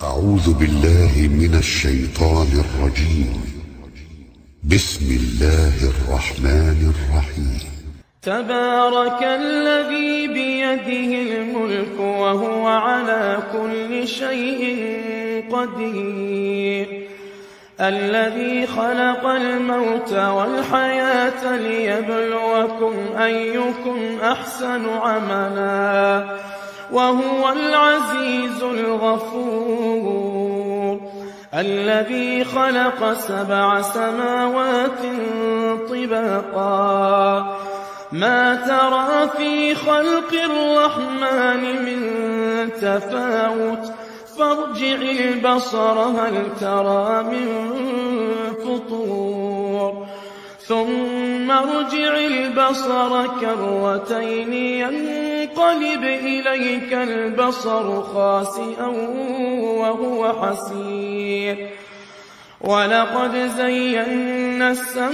أعوذ بالله من الشيطان الرجيم. بسم الله الرحمن الرحيم. تبارك الذي بيده الملك وهو على كل شيء قدير، الذي خلق الموت والحياة ليبلوكم أيكم أحسن عملا وهو العزيز الغفور، الذي خلق 7 سماوات طباقا ما ترى في خلق الرحمن من تفاوت فارجع البصر هل ترى من فطور ثم ارجع البصر كرتين ينقلب إليك البصر خاسئا وهو حسير، ولقد زينا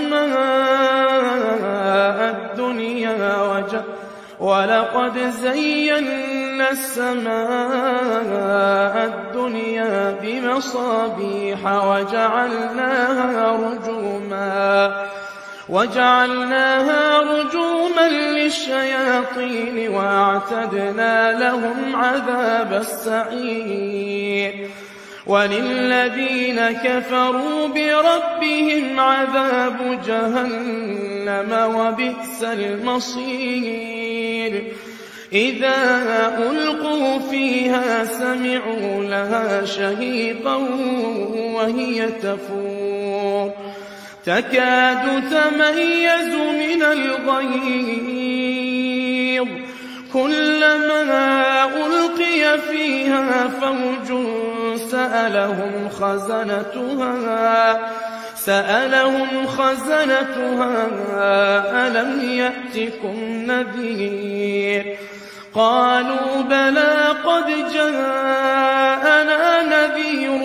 السماء الدنيا بمصابيح وجعلناها رجوما للشياطين وأعتدنا لهم عذاب السعير، وللذين كفروا بربهم عذاب جهنم وبئس المصير، إذا ألقوا فيها سمعوا لها شهيقا وهي تفور تكاد تميز من الغيظ، كلما ألقي فيها فوج سألهم خزنتها ألم يأتكم نذير، قالوا بلى قد جاءنا نذير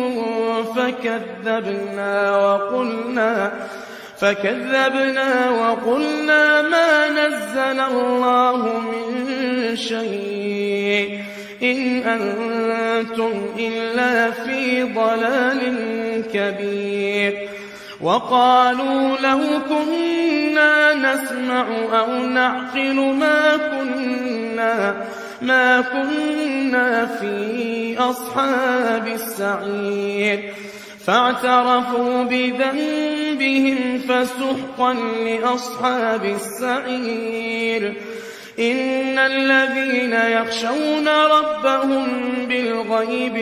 فكذبنا وقلنا ما نزل الله من شيء إن أنتم إلا في ضلال كبير، وقالوا لو كنا نسمع أو نعقل ما كنا في أصحاب السعير، فاعترفوا بذنبهم فسحقا لأصحاب السعير، إن الذين يخشون ربهم بالغيب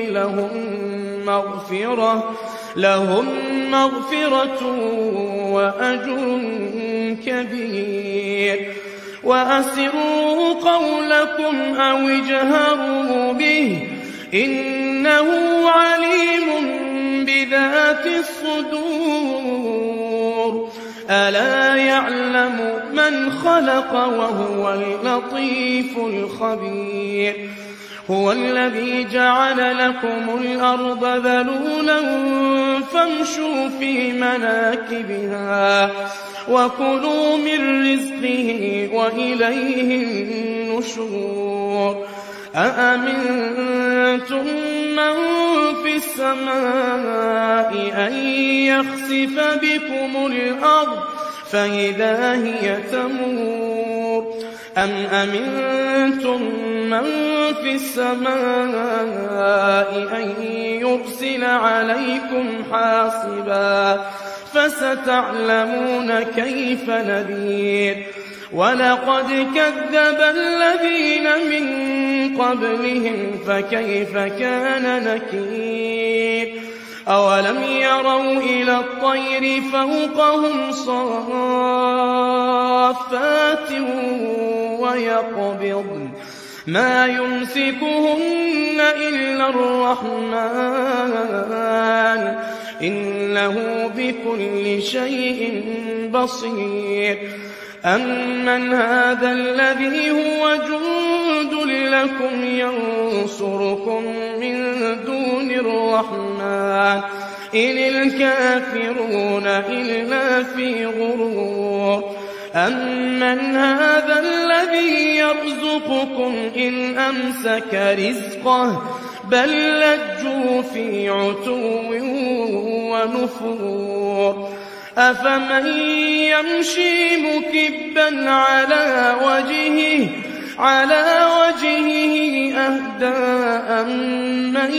لهم مغفرة وأجر كبير، وأسروا قولكم أو اجهروا به إنه عليم بذات الصدور، ألا يعلم من خلق وهو اللطيف الخبير، هو الذي جعل لكم الأرض ذلولا فامشوا في مناكبها وكلوا من رزقه وإليه النشور، أأمنتم من في السماء أن يخسف بكم الأرض فإذا هي تمور، أم أمنتم من في السماء أن يرسل عليكم حاصبا فستعلمون كيف نذير، ولقد كذب الذين من قبلهم فكيف كان نكير، أولم يروا إلى الطير فوقهم صافات ويقبضن ما يمسكهن إلا الرحمن إنه بكل شيء بصير، أمن هذا الذي هو جند لكم ينصركم من دون الرحمن إن الكافرون إلا في غرور، أمن هذا الذي يرزقكم إن أمسك رزقه بل لجوا في عتو ونفور أفمن يمشي مكبا على وجهه أهدى أمن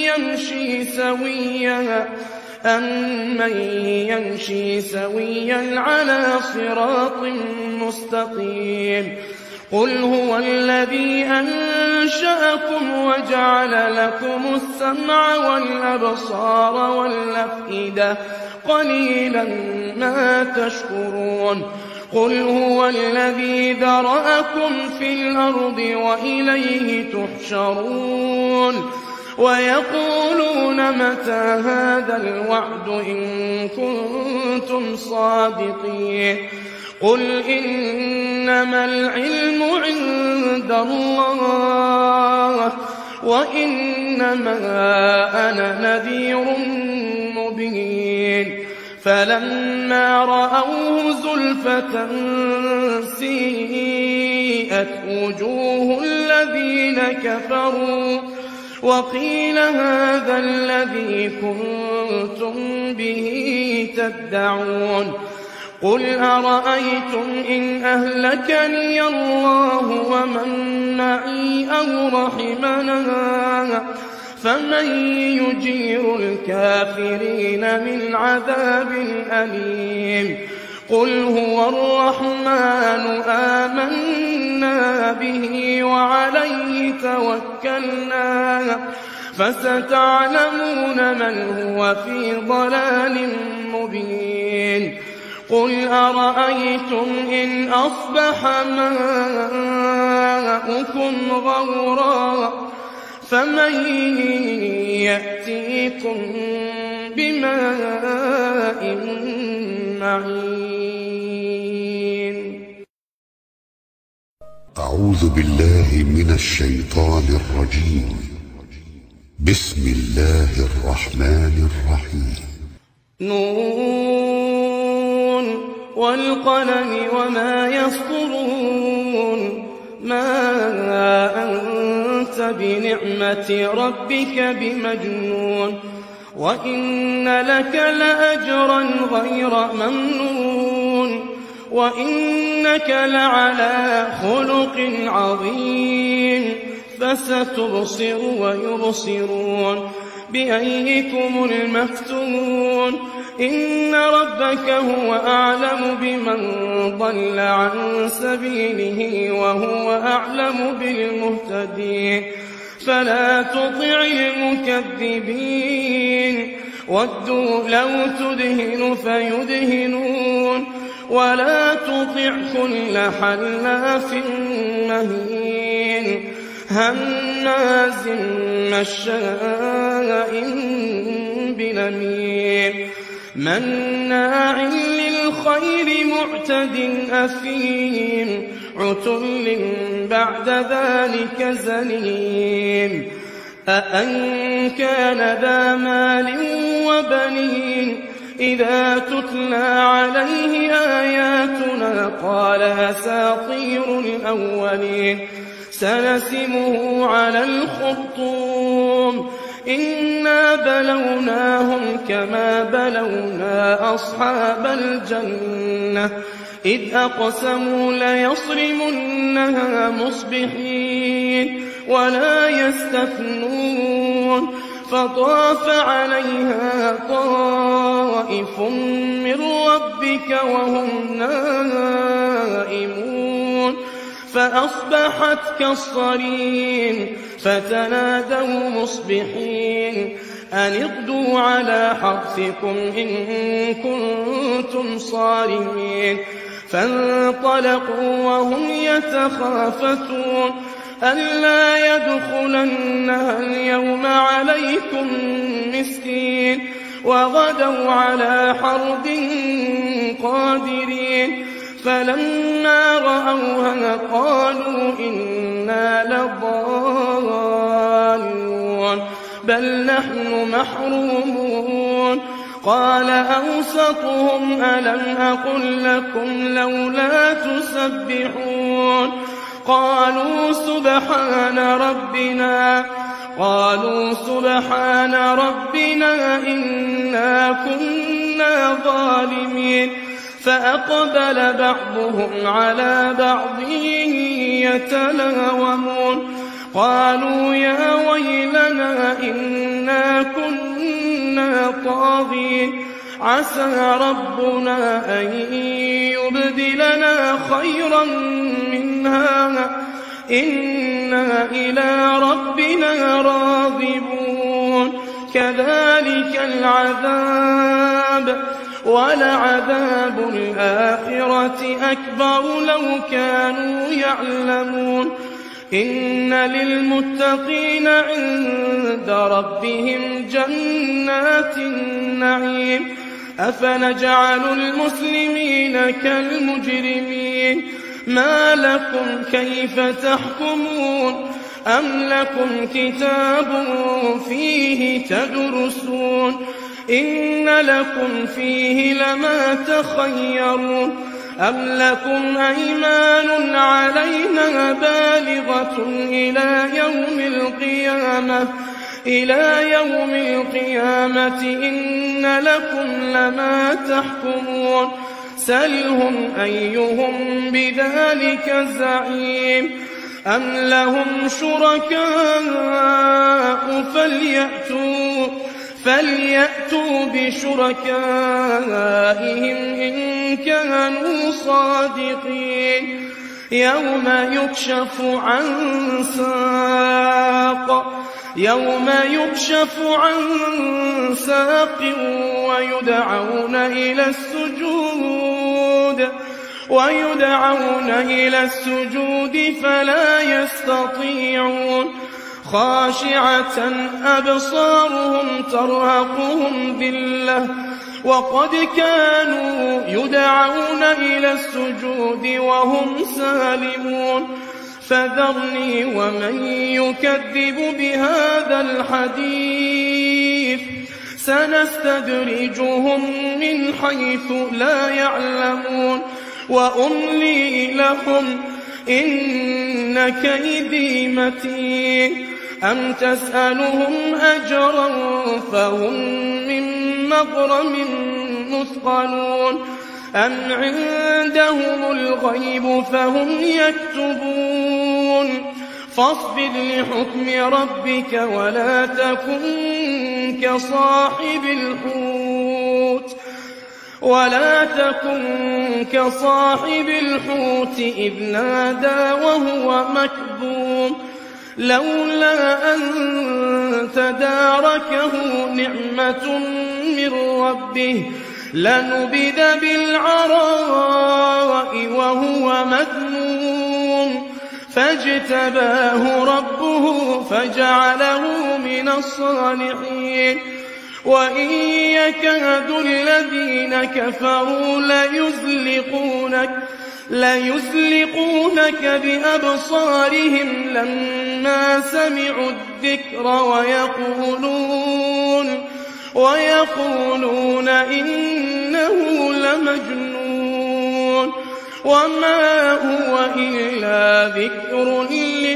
يمشي سويا على صراط مستقيم قل هو الذي أنشأكم وجعل لكم السمع والأبصار والأفئدة قليلا ما تشكرون قل هو الذي ذرأكم في الأرض وإليه تحشرون ويقولون متى هذا الوعد إن كنتم صادقين قل إنما العلم عند الله وإنما أنا نذير مبين فلما رأوه زلفة سيئت وجوه الذين كفروا وقيل هذا الذي كنتم به تدعون قل أرأيتم إن أهلكني الله ومن معي أو رحمنا فمن يجير الكافرين من عذاب أليم قل هو الرحمن آمنا به وعليه توكلنا فستعلمون من هو في ضلال مبين قل أرأيتم إن أصبح ماؤكم غورا فمن يأتيكم بماء معين أعوذ بالله من الشيطان الرجيم بسم الله الرحمن الرحيم نون والقلم وما يسطرون ما أنت بنعمة ربك بمجنون وإن لك لأجرا غير ممنون وإنك لعلى خلق عظيم فستبصر ويبصرون بأيكم المفتون إن ربك هو أعلم بمن ضل عن سبيله وهو أعلم بالمهتدين فلا تطع المكذبين ودوا لو تدهن فيدهنون ولا تطع كل حلاف مهين هماز مشاء بنميم مناع للخير معتد أثيم عتل بعد ذلك زنيم أأن كان ذا مال وبنين إذا تتلى عليه آياتنا قال أساطير الأولين سنسمه على الخرطوم إنا بلوناهم كما بلونا أصحاب الجنة إذ أقسموا ليصرمنها مصبحين ولا يستثنون فطاف عليها طائف من ربك وهم نائمون فأصبحت كالصريم فتنادوا مصبحين أن اغدوا على حرثكم إن كنتم صارمين فانطلقوا وهم يتخافتون ألا يدخلنها اليوم عليكم مسكين وغدوا على حرد قادرين فلما رأوها قالوا إنا لضالون بل نحن محرومون قال أوسطهم ألم أقل لكم لولا تسبحون قالوا سبحان ربنا قالوا سبحان ربنا إنا كنا ظالمين فأقبل بعضهم على بعض يتلاومون قالوا يا ويلنا إنا كنا طاغين عسى ربنا أن يبدلنا خيرا منها إنا إلى ربنا راغبون كذلك العذاب ولعذاب الآخرة أكبر لو كانوا يعلمون إن للمتقين عند ربهم جنات النعيم أفنجعل المسلمين كالمجرمين ما لكم كيف تحكمون أم لكم كتاب فيه تدرسون إن لكم فيه لما تخيرون أم لكم أيمان علينا بالغة إلى يوم القيامة إن لكم لما تحكمون سلهم أيهم بذلك زعيم أم لهم شركاء فليأتوا بشركائهم إن كانوا صادقين يوم يكشف عن ساق ويدعون إلى السجود فلا يستطيعون خاشعة أبصارهم ترهقهم ذلة وقد كانوا يدعون إلى السجود وهم سالمون فذرني ومن يكذب بهذا الحديث سنستدرجهم من حيث لا يعلمون وأملي لهم إن كيدي متين أم تسألهم أجرا فهم من مغرم مثقلون أم عندهم الغيب فهم يكتبون فاصبر لحكم ربك ولا تكن كصاحب الحوت إذ نادى وهو مكظوم لولا أن تداركه نعمة من ربه لنبذ بالعراء وهو مذموم فاجتباه ربه فجعله من الصالحين وإن يكاد الذين كفروا ليزلقونك بأبصارهم لما سمعوا الذكر ويقولون إنه لمجنون وما هو إلا ذكر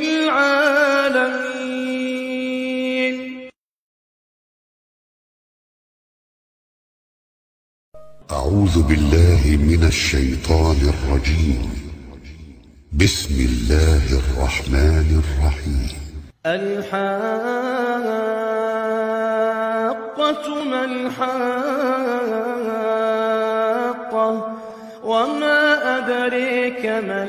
للعالمين. أعوذ بالله من الشيطان الرجيم. بسم الله الرحمن الرحيم. الحاقة ما الحاقة وما أدريك ما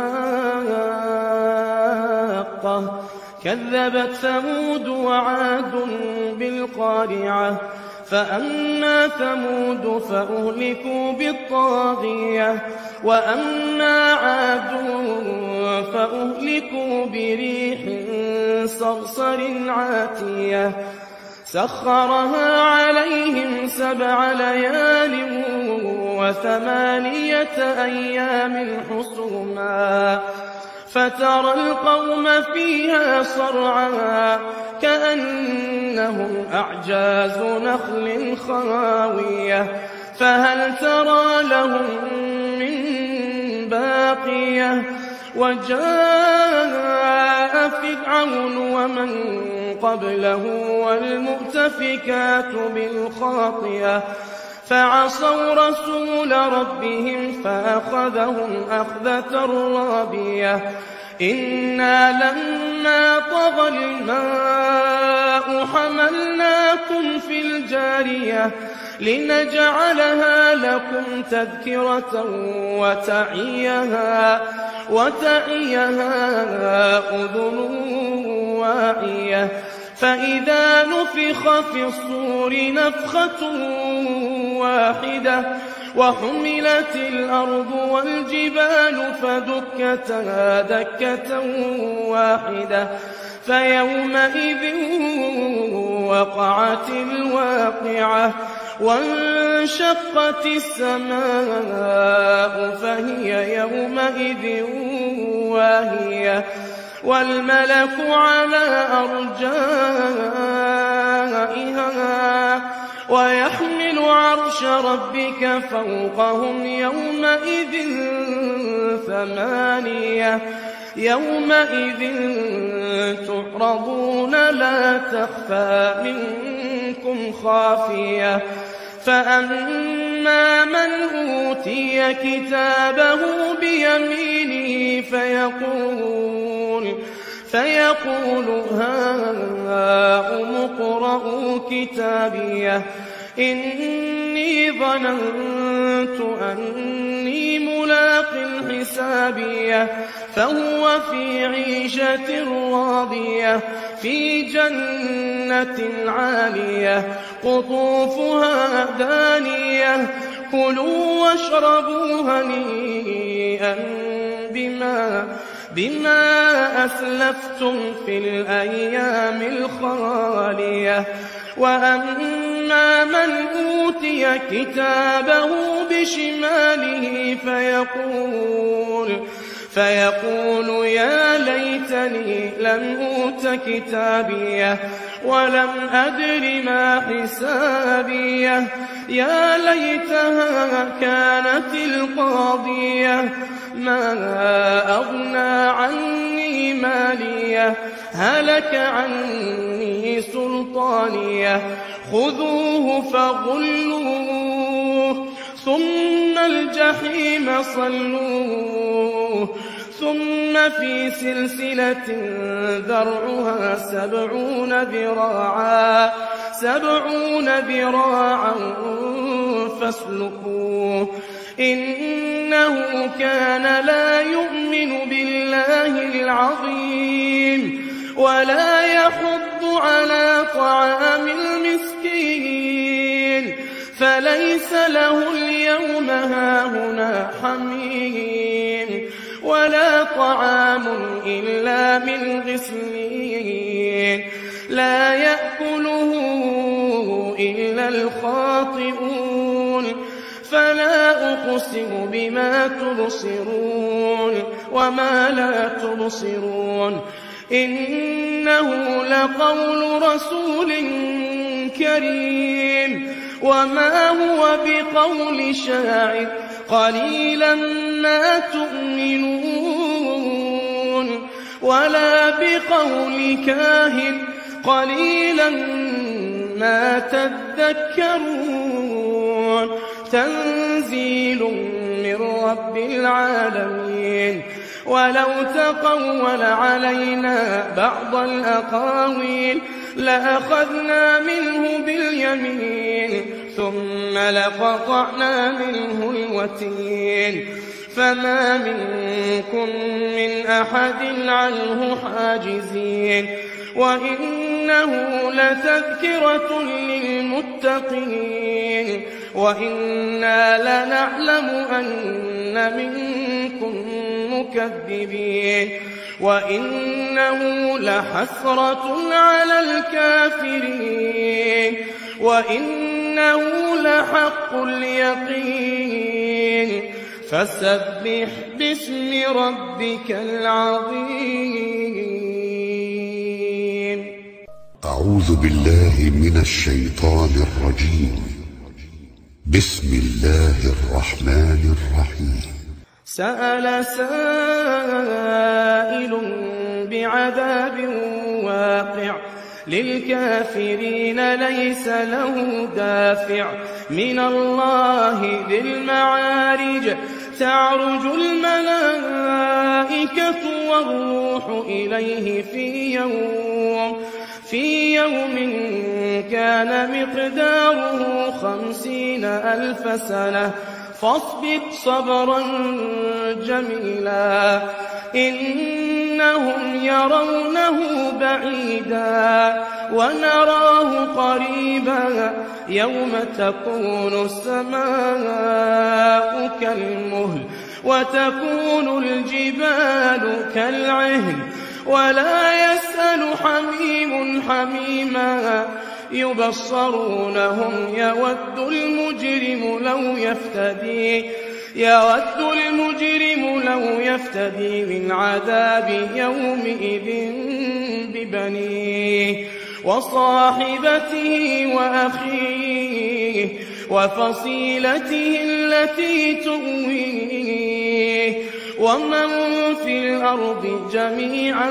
الحاقة كذبت ثمود وعاد بالقارعة فأما ثمود فأهلكوا بالطاغية وأما عاد فأهلكوا بريح صرصر عاتية سخرها عليهم 7 ليال و8 أيام حسوما فترى القوم فيها صرعا كأنهم أعجاز نخل خاوية فهل ترى لهم من باقية وجاء فرعون ومن قبله والمؤتفكات بالخاطئة فعصوا رسول ربهم فأخذهم أخذة رابية إنا لما طغى الماء حملناكم في الجارية لنجعلها لكم تذكرة وتعيها أذن واعية فإذا نفخ في الصور نفخة واحدة وحملت الأرض والجبال فدكتا دكة واحدة فيومئذ وقعت الواقعة وانشقت السماء فهي يومئذ واهية والملك على أرجائها ويحمل عرش ربك فوقهم يومئذ ثمانية يومئذ تعرضون لا تخفى منكم خافية فأما من أوتي كتابه بيمينه فيقول هاؤم اقرءوا كتابيه إني ظننت أني ملاق حسابيه فهو في عيشة راضية في جنة عالية قطوفها دانية كلوا واشربوا هنيئا بما أسلفتم في الأيام الخالية وأما من أوتي كتابه بشماله فيقول يا ليتني لم أوت كتابيه ولم أدر ما حسابيه يا ليتها كانت القاضية ما أغنى عني ماليه هلك عني سلطانيه خذوه فغلوه ثم الجحيم صلوه ثم في سلسلة ذرعها 70 ذراعا فاسلكوه إنه كان لا يؤمن بالله العظيم ولا يحض على طعام المسكين فليس له اليوم هاهنا حميم ولا طعام إلا من غسلين لا يأكله إلا الخاطئون فلا أقسم بما تبصرون وما لا تبصرون إنه لقول رسول كريم وما هو بقول شاعر قليلا ما تؤمنون ولا بقول كاهن قليلا ما تذكرون تنزيل من رب العالمين ولو تقول علينا بعض الأقاويل لأخذنا منه باليمين ثم لقطعنا منه الوتين فما منكم من أحد عنه حاجزين وإنه لتذكرة للمتقين وإنا لنعلم أن منكم مكذبين وإنه لحسرة على الكافرين وإنه لحق اليقين فسبح باسم ربك العظيم. أعوذ بالله من الشيطان الرجيم. بسم الله الرحمن الرحيم. سأل سائل بعذاب واقع للكافرين ليس له دافع من الله ذي المعارج تعرج الملائكة والروح إليه في يوم كان مقداره 50,000 سنة فاصبر صبرا جميلا إنهم يرونه بعيدا ونراه قريبا يوم تكون السماء كالمهل وتكون الجبال كالعهن ولا يسأل حميم حميما يبصرونهم يود المجرم لو يفتدي من عذاب يومئذ ببنيه وصاحبته وأخيه وفصيلته التي تؤويه ومن في الأرض جميعا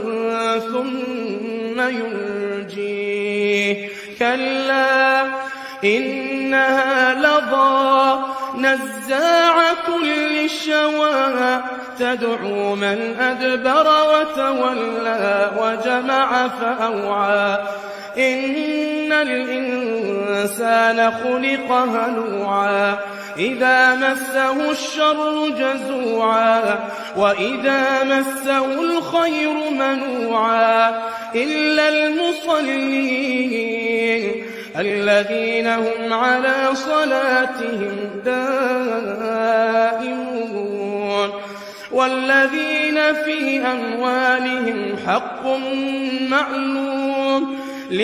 ثم ينجيه كلا إنها لظى نزاعة للشوى تدعو من أدبر وتولى وجمع فأوعى إن الإنسان خلق هلوعا إذا مسه الشر جزوعا وإذا مسه الخير منوعا إلا المصلين الذين هم على صلاتهم دائمون والذين في أموالهم حق معلوم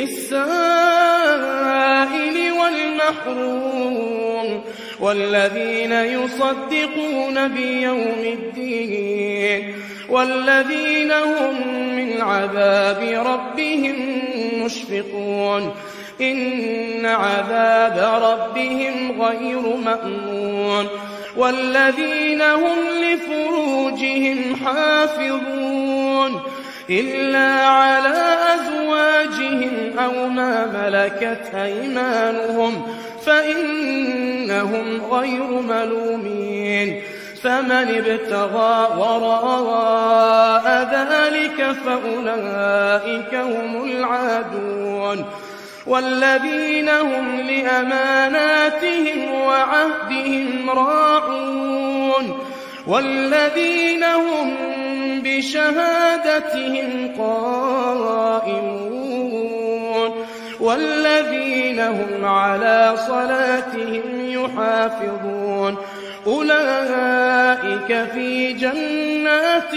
للسائل والمحروم والذين يصدقون بيوم الدين والذين هم من عذاب ربهم مشفقون إن عذاب ربهم غير مأمون والذين هم لفروجهم حافظون إلا على أزواجهم أو ما ملكت أيمانهم فإنهم غير ملومين فمن ابتغى وراء ذلك فأولئك هم العادون والذين هم لأماناتهم وعهدهم راعون والذين هم بشهادتهم قائمون والذين هم على صلاتهم يحافظون أولئك في جنات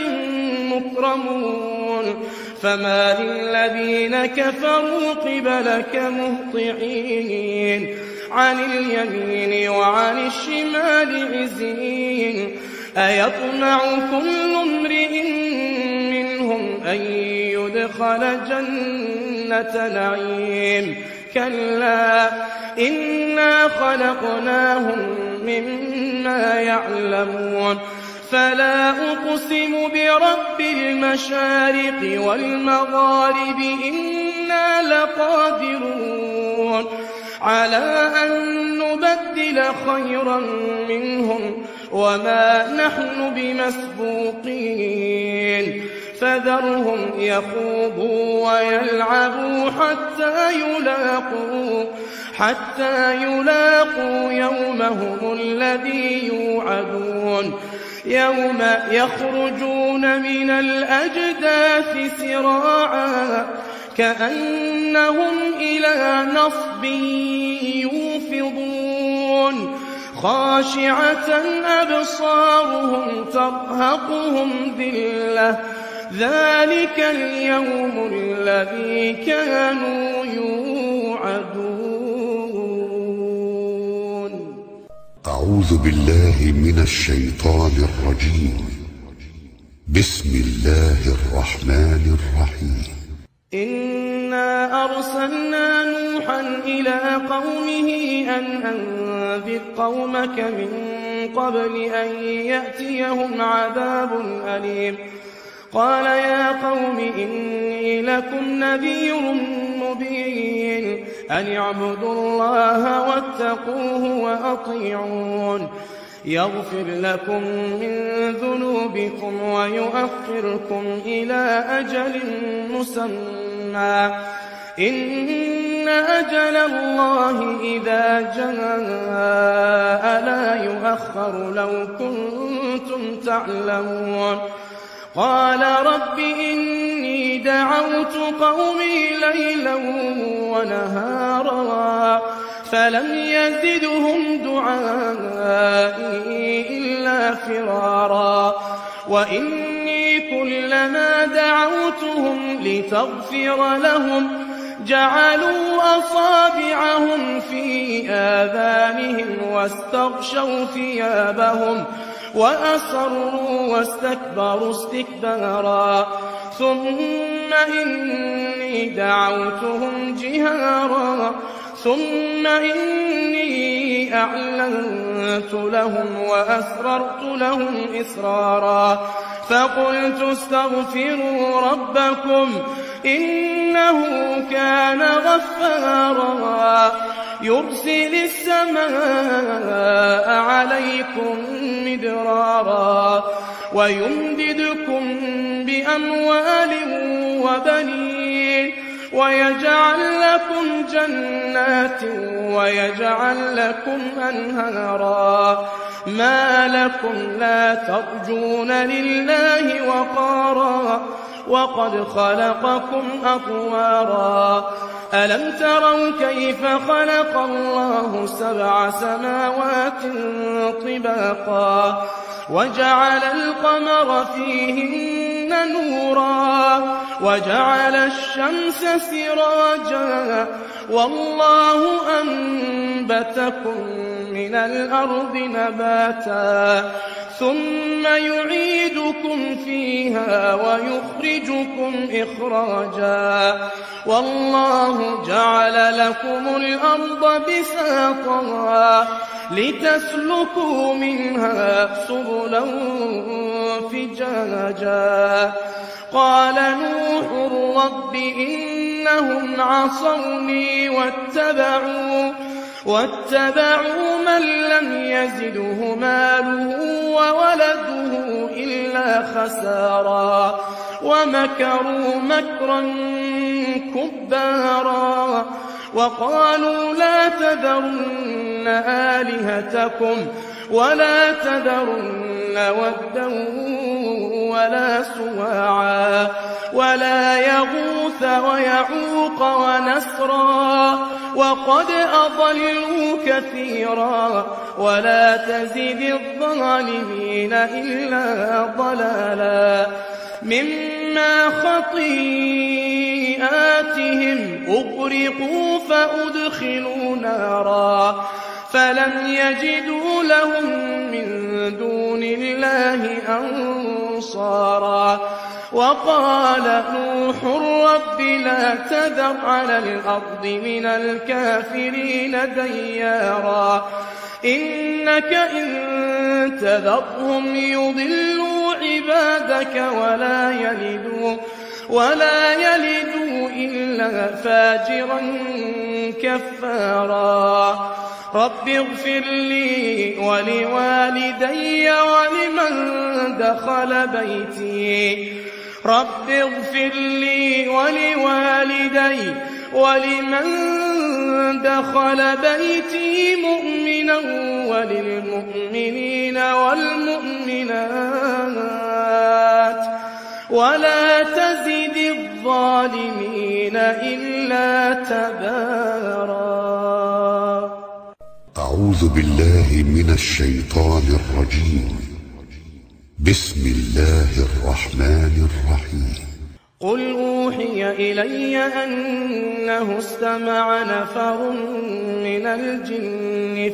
مكرمون فما للذين كفروا قبلك مهطعين عن اليمين وعن الشمال عزين أيطمع كل امرئ منهم أن يدخل جنة نعيم كلا إنا خلقناهم مما يعلمون فلا أقسم برب المشارق والمغارب إنا لقادرون على أن نبدل خيرا منهم وما نحن بمسبوقين فذرهم يخوضوا ويلعبوا حتى يلاقوا يومهم الذي يوعدون يوم يخرجون من الأجداث سراعا كأنهم إلى نصب يوفضون خاشعة أبصارهم ترهقهم ذلة ذلك اليوم الذي كانوا يوعدون. أعوذ بالله من الشيطان الرجيم. بسم الله الرحمن الرحيم. إنا أرسلنا نوحا إلى قومه أن أنذر قومك من قبل أن يأتيهم عذاب أليم قال يا قوم إني لكم نذير مبين أن اعبدوا الله واتقوه وأطيعون يغفر لكم من ذنوبكم ويؤخركم إلى أجل مسمى إن أجل الله إذا جاء لا يؤخر لو كنتم تعلمون قال رب إني دعوت قومي ليلا ونهارا فلم يزدهم دعائي إلا فرارا وإني كلما دعوتهم لتغفر لهم جعلوا أصابعهم في آذانهم واستغشوا ثيابهم وأصروا واستكبروا استكبارا ثم إني دعوتهم جهارا ثم إني أعلنت لهم وأسررت لهم إسرارا فقلت استغفروا ربكم إنه كان غفارا يرسل السماء عليكم مدرارا ويمددكم بأموال وبنين ويجعل لكم جنات ويجعل لكم أنهارا ما لكم لا ترجون لله وقارا وقد خلقكم أطوارا ألم تروا كيف خلق الله 7 سماوات طباقا وجعل القمر فيهن نورا وجعل الشمس سراجا والله أنبتكم من الأرض نباتا ثم يعيدكم فيها ويخرجكم إخراجا والله جعل لكم الأرض بساطا لتسلكوا منها سبلا فجاجا قال نوح رب إنهم عصوني واتبعوا من لم يزده ماله وولده إلا خسارا ومكروا مكرا كبارا وقالوا لا تذرن آلهتكم ولا تذرن ودا ولا سواعا ولا يغوث ويعوق ونسرا وقد أضلوا كثيرا ولا تزد الظالمين إلا ضلالا مما خطيئاتهم أغرقوا فأدخلوا نارا فلم يجدوا لهم من دون الله أنصارا وقال نوح رب لا تذر على الأرض من الكافرين ديارا إنك إن تذرهم يضلوا عبادك ولا يلدوا إلا فاجرا كفارا رب اغفر لي ولوالدي ولمن دخل بيتي مؤمنا وللمؤمنين والمؤمنات ولا تزد الظالمين إلا تبارا. أعوذ بالله من الشيطان الرجيم. بسم الله الرحمن الرحيم. قل أوحي إلي أنه استمع نفر من الجن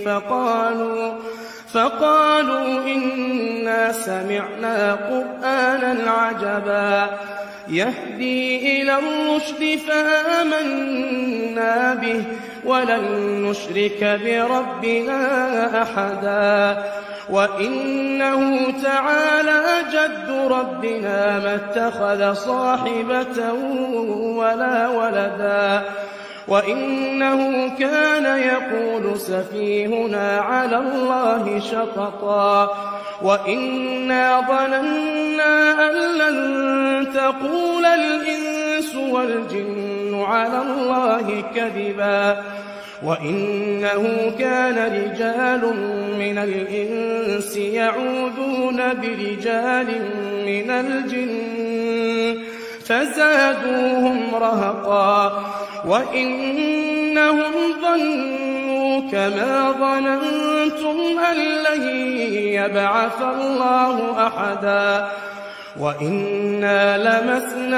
فقالوا إنا سمعنا قرآنا عجبا يهدي إلى الرشد فآمنا به ولن نشرك بربنا أحدا وإنه تعالى جد ربنا ما اتخذ صاحبة ولا ولدا وإنه كان يقول سفيهنا على الله شططا وإنا ظننا أن لن تقول الإنس والجن على الله كذبا وإنه كان رجال من الإنس يعوذون برجال من الجن فزادوهم رهقا وإنهم ظنوا كما ظننتم أن لن يبعث الله أحدا وإنا لمسنا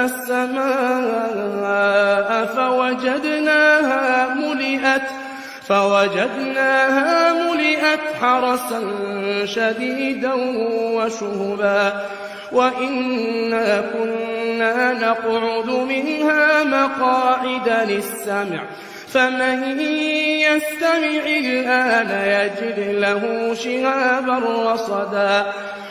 السماء فوجدناها ملئت حرسا شديدا وشهبا وإنا كنا نقعد منها مقاعد للسمع فمن يستمع الآن يجد له شهابا رصدا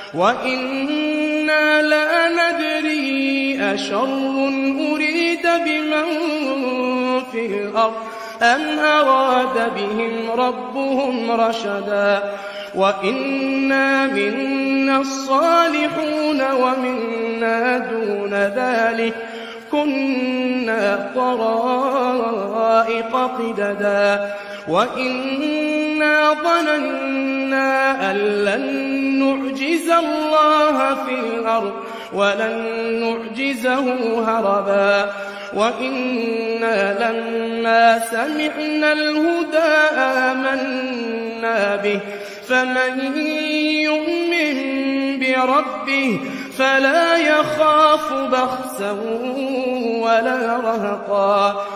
وإنا لا ندري أشر أريد بمن في الأرض أم أراد بهم ربهم رشدا وإنا منا الصالحون ومنا دون ذلك كنا طرائق قددا وإنا ظننا أن لن نعجز الله في الأرض ولن نعجزه هربا وإنا لما سمعنا الهدى آمنا به فمن يؤمن بربه فلا يخاف بخسا ولا رهقا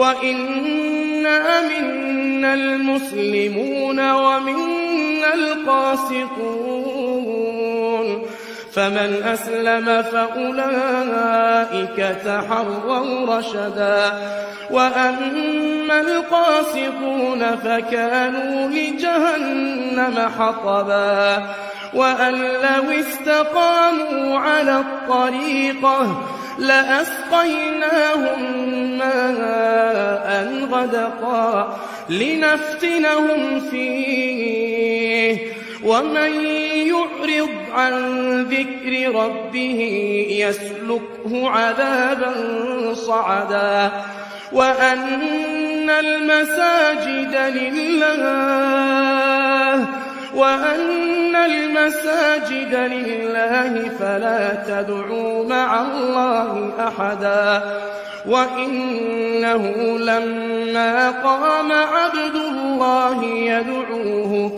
وإنا منا المسلمون ومنا القاسطون فمن أسلم فأولئك تحروا رشدا وأما القاسطون فكانوا لجهنم حطبا وأن لو استقاموا على الطريقة لأسقيناهم ماء غدقا لنفتنهم فيه ومن يعرض عن ذكر ربه يسلكه عذابا صعدا وأن المساجد لله فلا تدعوا مع الله أحدا وإنه لما قام عبد الله يدعوه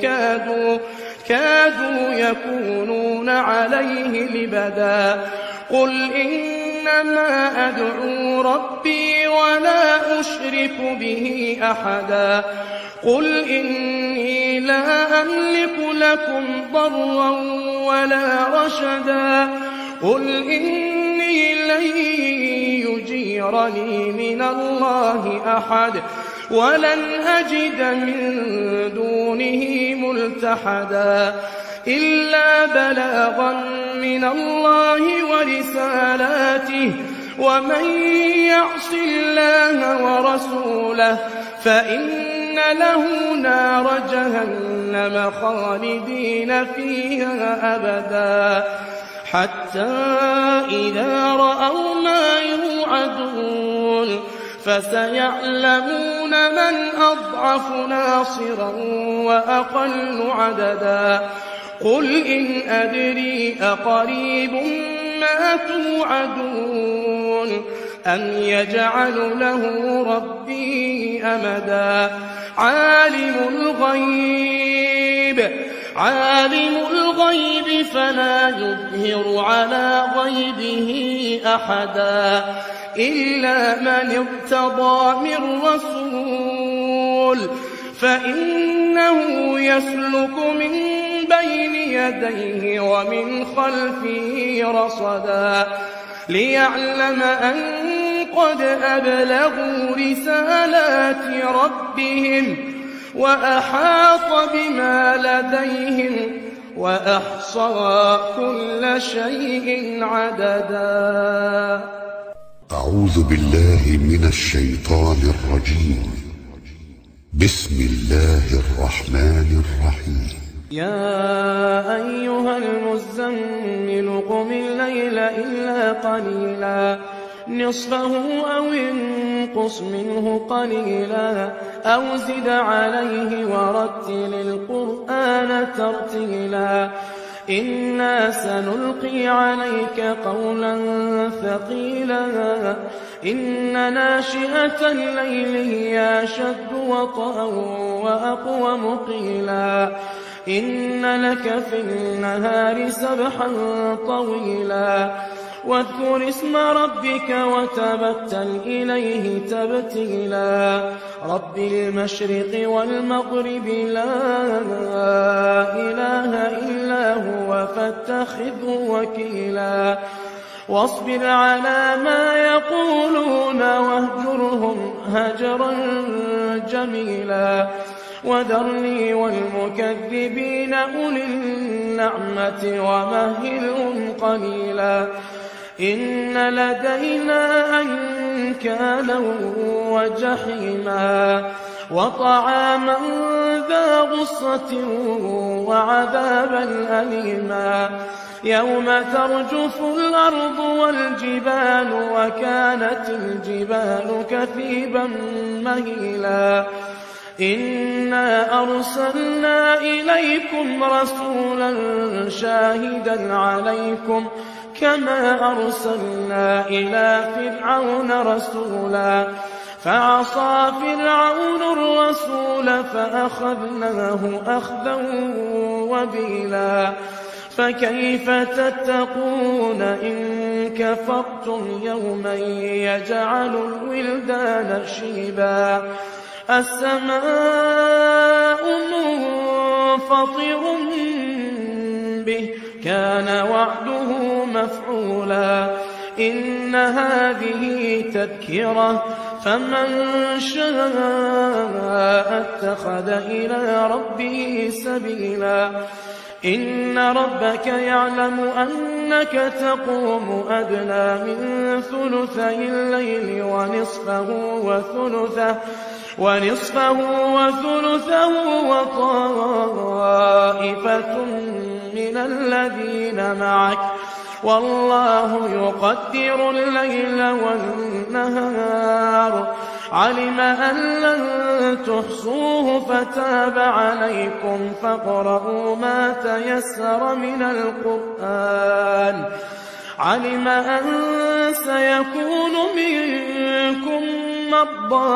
كادوا يكونون عليه لبدا قل إنما أدعو ربي ولا أشرك به أحدا قل إني لا أملك لكم ضرا ولا رشدا قل إني لن يجيرني من الله أحد ولن أجد من دونه ملتحدا إلا بلاغا من الله ورسالاته ومن يعص الله ورسوله فإن له نار جهنم خالدين فيها أبدا حتى إذا رأوا ما يوعدون فسيعلمون من أضعف ناصرا وأقل عددا قل إن أدري أقريب ما توعدون أم يجعل له ربي أمدا عالم الغيب فلا يظهر على غيبه أحدا إلا من ارتضى من رسول فإنه يسلك من بين يديه ومن خلفه رصدا ليعلم أن قد أبلغوا رسالات ربهم وأحاط بما لديهم وأحصى كل شيء عددا. أعوذ بالله من الشيطان الرجيم. بسم الله الرحمن الرحيم. يا أيها المزمل قم الليل إلا قليلا نصفه أو انقص منه قليلا أو زد عليه ورتل القرآن ترتيلا إنا سنلقي عليك قولا ثقيلا إن ناشئة الليل هي أشد وطئا وأقوم قيلا إن لك في النهار سبحا طويلا واذكر اسم ربك وتبتل إليه تبتيلا رب المشرق والمغرب لا إله إلا هو فاتخذه وكيلا واصبر على ما يقولون واهجرهم هجرا جميلا وذرني والمكذبين أولي النعمة ومهلهم قليلا إن لدينا أنكالا وجحيما وطعاما ذا غصة وعذابا أليما يوم ترجف الأرض والجبال وكانت الجبال كثيبا مهيلا إنا أرسلنا إليكم رسولا شاهدا عليكم كما أرسلنا إلى فرعون رسولا فعصى فرعون الرسول فأخذناه أخذا وبيلا فكيف تتقون إن كفرتم يوما يجعل الولدان شيبا السماء منفطر به كان وعده مفعولا إن هذه تذكرة فمن شاء اتخذ إلى ربه سبيلا إن ربك يعلم أنك تقوم أدنى من ثلثي الليل ونصفه وثلثه وطائفة من الذين معك والله يقدر الليل والنهار علم أن لن تحصوه فتاب عليكم فاقرؤوا ما تيسر من القرآن علم أن سيكون منكم مرضى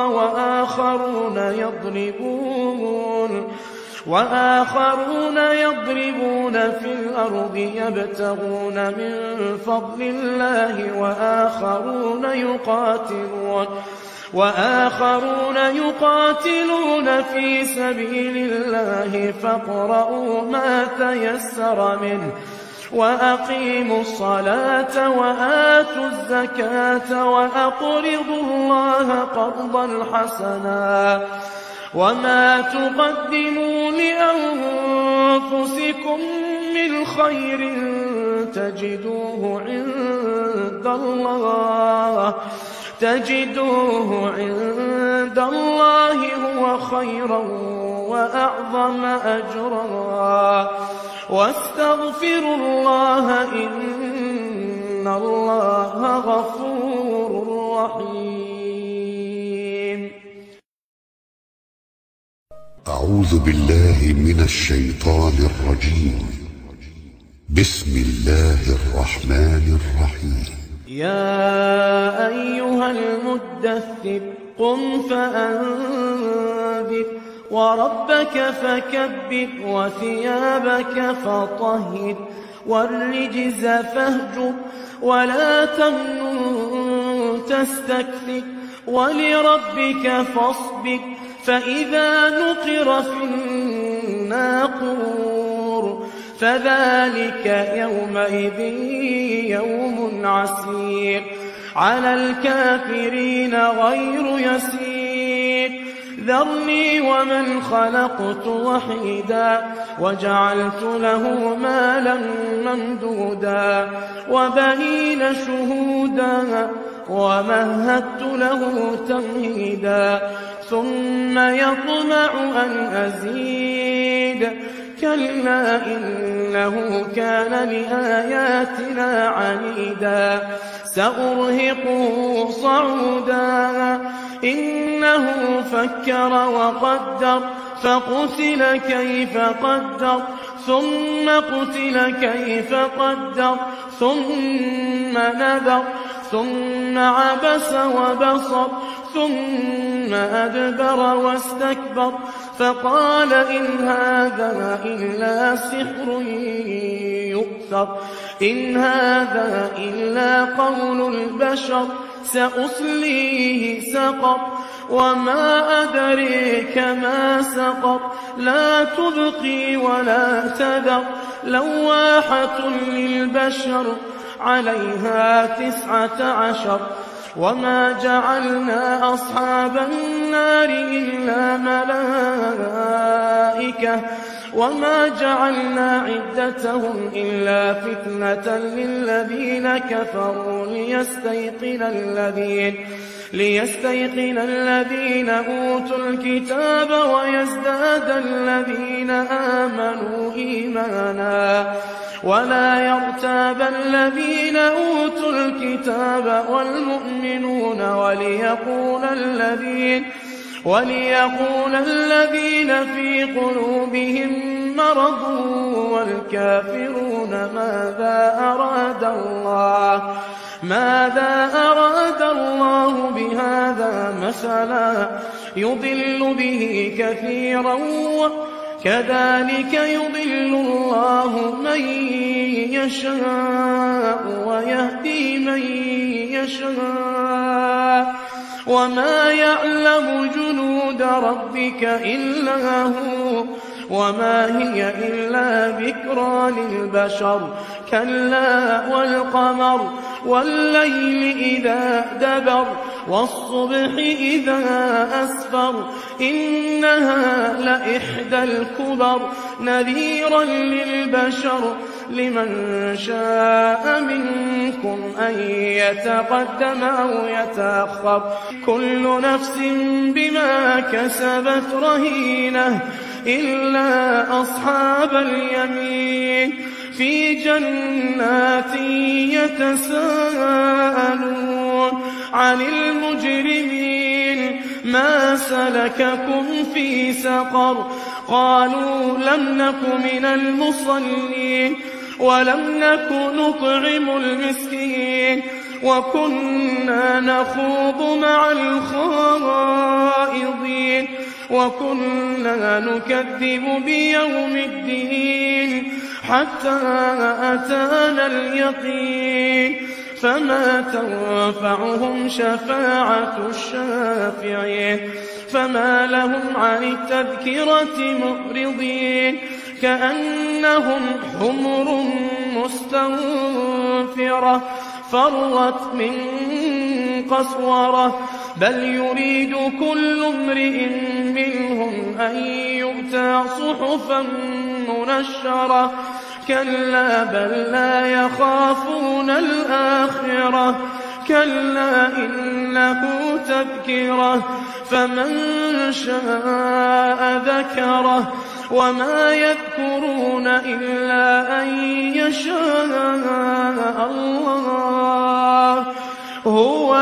وآخرون يضربون في الأرض يبتغون من فضل الله وآخرون يقاتلون في سبيل الله فاقرؤوا ما تيسر منه وأقيموا الصلاة وآتوا الزكاة وأقرضوا الله قرضا حسنا وما تقدموا لأنفسكم من خير تجدوه عند الله هو خيرا وأعظم أجرا واستغفروا الله إن الله غفور رحيم. أعوذ بالله من الشيطان الرجيم. بسم الله الرحمن الرحيم. يا أيها المدثر قم فأنذر وربك فكبر وثيابك فطهر والرجز فاهجر ولا تمنن تستكثر ولربك فاصبر فإذا نقر في الناقور فذلك يومئذ يوم عسير على الكافرين غير يسير ذرني ومن خلقت وحيدا وجعلت له مالا ممدودا وبنين شهودا ومهدت له تمهيدا ثم يطمع أن أزيد كلا إنه كان لآياتنا عنيدا سأرهقه صعودا إنه فكر وقدر فقتل كيف قدر ثم قتل كيف قدر ثم نذر ثم عبس وبصر ثم أدبر واستكبر فقال إن هذا إلا سحر يؤثر إن هذا إلا قول البشر سأصليه سقر وما أدريك ما سقر لا تبقي ولا تذر لواحة للبشر عليها 19 وما جعلنا أصحاب النار إلا ملائكة وما جعلنا عدتهم إلا فتنة للذين كفروا ليستيقن الذين أوتوا الكتاب ويزداد الذين آمنوا إيمانا ولا يرتاب الذين أوتوا الكتاب والمؤمنون وليقول الذين في قلوبهم مرض والكافرون ماذا أراد الله بهذا مثلا يضل به كثيرا كذلك يضل الله من يشاء ويهدي من يشاء وما يعلم جنود ربك إلا هو وما هي إلا ذكرى للبشر كلا والقمر والليل إذا دبر والصبح إذا أسفر إنها لإحدى الكبر نذيرا للبشر لمن شاء منكم أن يتقدم أو يتأخر كل نفس بما كسبت رهينة إلا أصحاب اليمين في جنات يتساءلون عن المجرمين ما سلككم في سقر قالوا لم نك من المصلين ولم نك نطعم المسكين وكنا نخوض مع الخائضين وكنا نكذب بيوم الدين حتى أتانا اليقين فما تنفعهم شفاعة الشافعين فما لهم عن التذكرة معرضين كأنهم حمر مستنفرة فرت من قسورة بل يريد كل امرئ منهم أن يؤتى صحفا منشرة كلا بل لا يخافون الآخرة كلا إنه تذكرة فمن شاء ذكره وما يذكرون إلا أن يشاء الله هو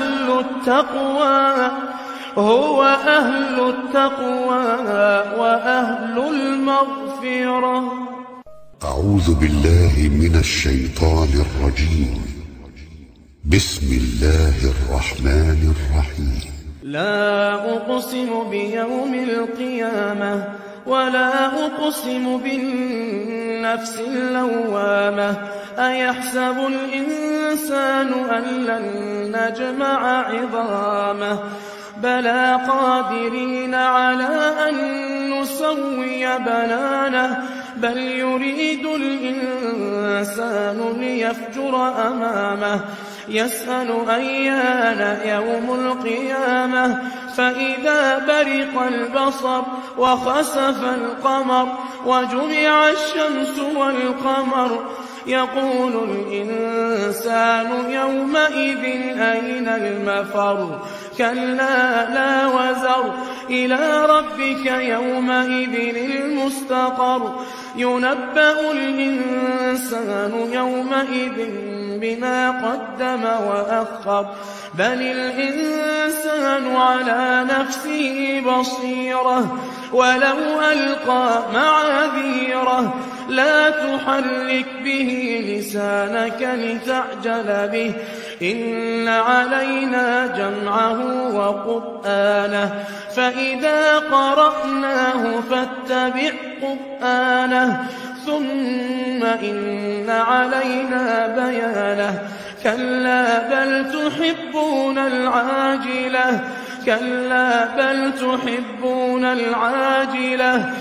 أهل التقوى وأهل المغفرة. أعوذ بالله من الشيطان الرجيم. بسم الله الرحمن الرحيم. لا أقسم بيوم القيامة ولا أقسم بالنفس اللوامة أيحسب الإنسان أن لن نجمع عظامه بلى قادرين على أن نسوي بنانه بل يريد الإنسان ليفجر أمامه يسأل أيان يوم القيامة فإذا برق البصر وخسف القمر وجمع الشمس والقمر يقول الإنسان يومئذ أين المفر كلا لا وزر إلى ربك يومئذ المستقر ينبأ الإنسان يومئذ بما قدم وأخر بل الإنسان على نفسه بصيرة ولو ألقى معاذيره لا تحرك به لسانك لتعجل به إن علينا جمعه وقرآنه فإذا قرأناه فاتبع قرآنه ثم إن علينا بيانه كلا بل تحبون العاجلة كلا بل تحبون العاجلة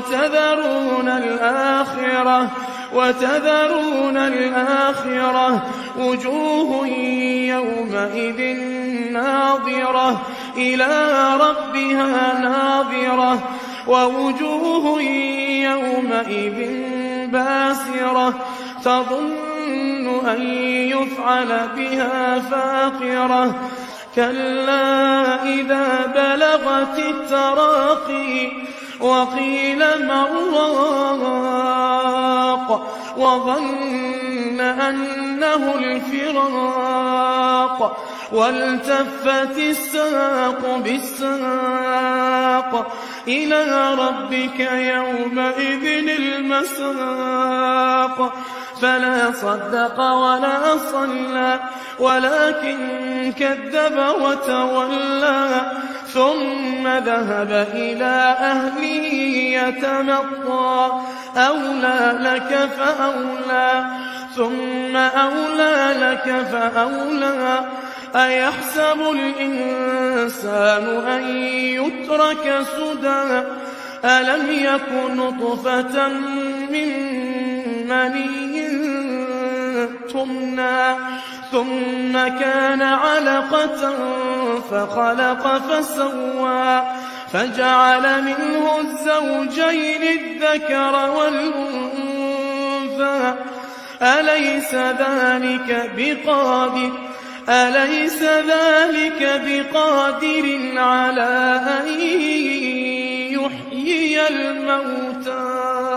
وتذرون الآخرة وجوه يومئذ ناظرة إلى ربها ناظرة ووجوه يومئذ باسرة تظن أن يفعل بها فاقرة كلا إذا بلغت التراقي وقيل من راق وظن أنه الفراق والتفت الساق بالساق إلى ربك يومئذ المساق فلا صدق ولا صلى ولكن كذب وتولى ثم ذهب إلى أهله يتمطى أولى لك فأولى ثم أولى لك فأولى أيحسب الإنسان أن يترك سدى ألم يكن نطفة من مني تمنى ثم كان علقة فخلق فسوى فجعل منه الزوجين الذكر والأنثى أليس ذلك بقادر على أن يحيي الموتى.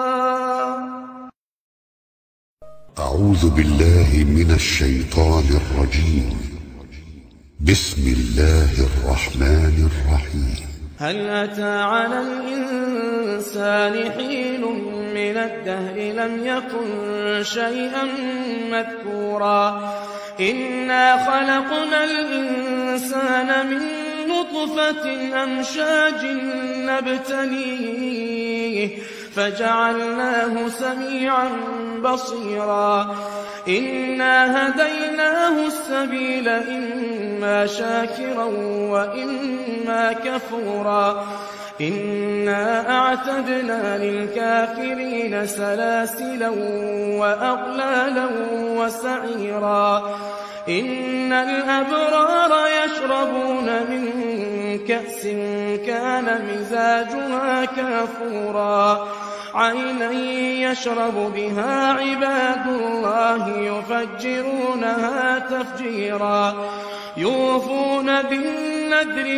أعوذ بالله من الشيطان الرجيم. بسم الله الرحمن الرحيم. هل أتى على الإنسان حين من الدهر لم يكن شيئا مذكورا إنا خلقنا الإنسان من نطفة أمشاج نبتليه فجعلناه سميعا بصيرا إنا هديناه السبيل إما شاكرا وإما كفورا إنا أعتدنا للكافرين سلاسلا وأغلالا وسعيرا إن الأبرار يشربون من كأس كان مزاجها كافورا عينا يشرب بها عباد الله يفجرونها تفجيرا يوفون بالنذر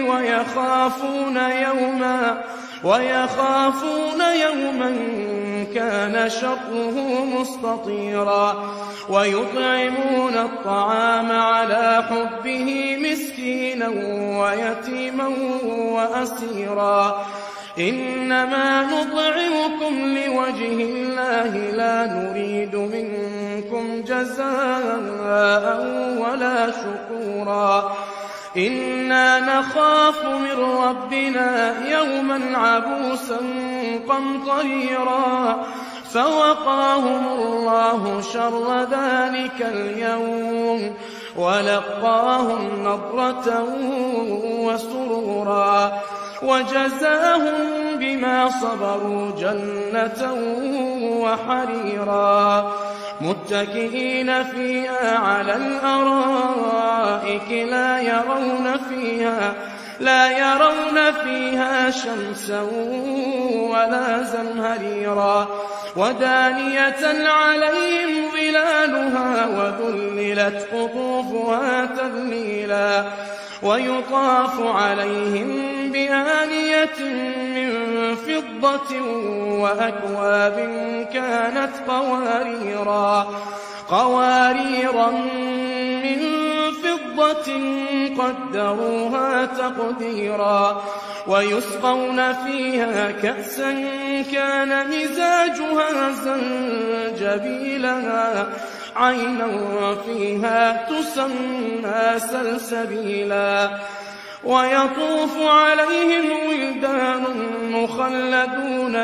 ويخافون يوما كان شره مستطيرا ويطعمون الطعام على حبه مسكينا ويتيما وأسيرا إنما نطعمكم لوجه الله لا نريد منكم جزاء ولا شكورا إنا نخاف من ربنا يوما عبوسا قمطريرا فوقاهم الله شر ذلك اليوم ولقاهم نضرة وسرورا وجزاهم بما صبروا جنة وحريرا متكئين فيها على الأرائك لا يرون فيها شمسا ولا زمهريرا ودانية عليهم ظلالها وذللت قطوفها تذليلا ويطاف عليهم بآنية من فضة وأكواب كانت قواريرا من فضة قدروها تقديرا ويسقون فيها كأسا كان مزاجها زنجبيلا عينا فيها تسمى سلسبيلا ويطوف عليهم ولدان مخلدون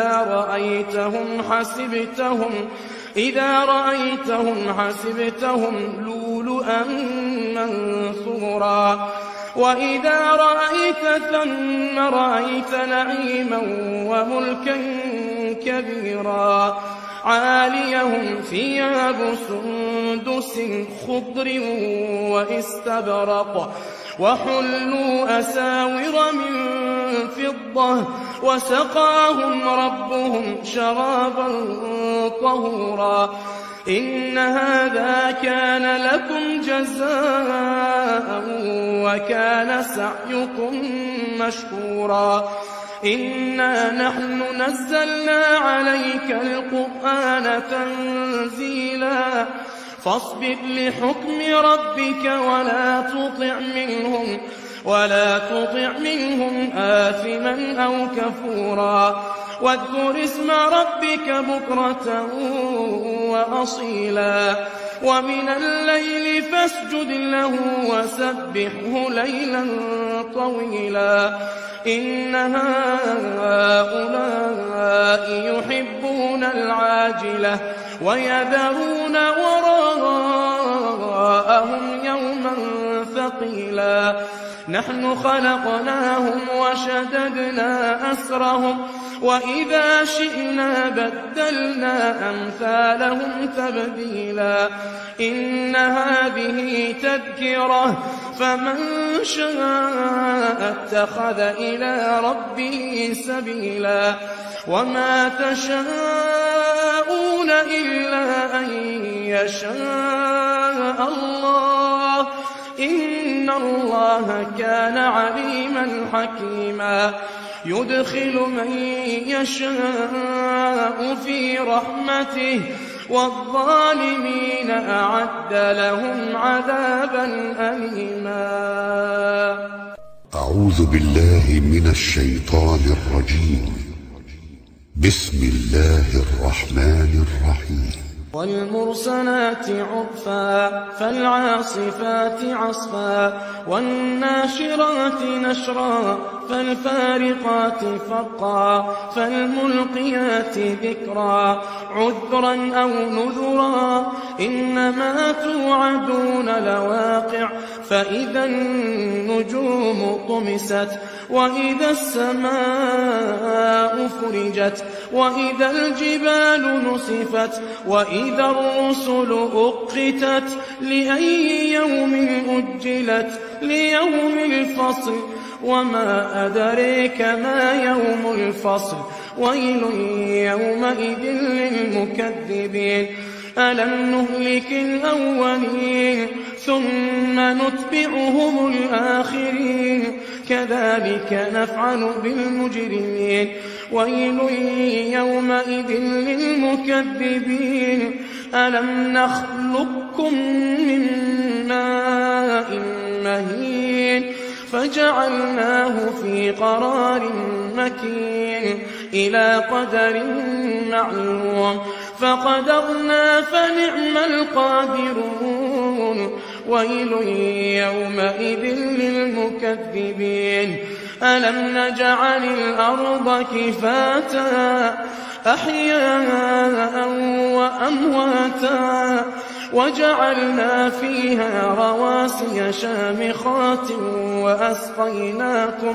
إذا رأيتهم حسبتهم لؤلؤا منثورا وإذا رأيت ثم رأيت نعيما وملكا كبيرا عاليهم ثياب سندس خضر واستبرق وحلوا أساور من فضة وسقاهم ربهم شرابا طهورا إن هذا كان لكم جزاء وكان سعيكم مشكورا إنا نحن نزلنا عليك القرآن تنزيلا فاصبر لحكم ربك ولا تطع منهم آثما أو كفورا واذكر اسم ربك بكرة وأصيلا ومن الليل فاسجد له وسبحه ليلا طويلا إن هؤلاء يحبون العاجلة ويذرون وراءهم يوما ثقيلا نحن خلقناهم وشددنا أسرهم وإذا شئنا بدلنا أمثالهم تبديلا إن هذه تذكرة فمن شاء اتخذ إلى ربه سبيلا وما تشاءون إلا أن يشاء الله إن الله كان عليما حكيما يدخل من يشاء في رحمته والظالمين أعد لهم عذابا أليما. أعوذ بالله من الشيطان الرجيم. بسم الله الرحمن الرحيم. والمرسلات عرفا فالعاصفات عصفا والناشرات نشرا فالفارقات فرقا فالملقيات ذكرا عذرا أو نذرا إنما توعدون لواقع فإذا النجوم طمست وإذا السماء فرجت وإذا الجبال نسفت وإذا الرسل أقتت لأي يوم أجلت ليوم الفصل وما أدريك ما يوم الفصل ويل يومئذ للمكذبين ألم نهلك الأولين ثم نتبعهم الآخرين كذلك نفعل بالمجرمين ويل يومئذ للمكذبين ألم نخلقكم من ماء مهين فجعلناه في قرار مكين إلى قدر معلوم فقدرنا فنعم القادرون ويل يومئذ للمكذبين ألم نجعل الأرض كفاتا أحياء وأمواتا وجعلنا فيها رواسي شامخات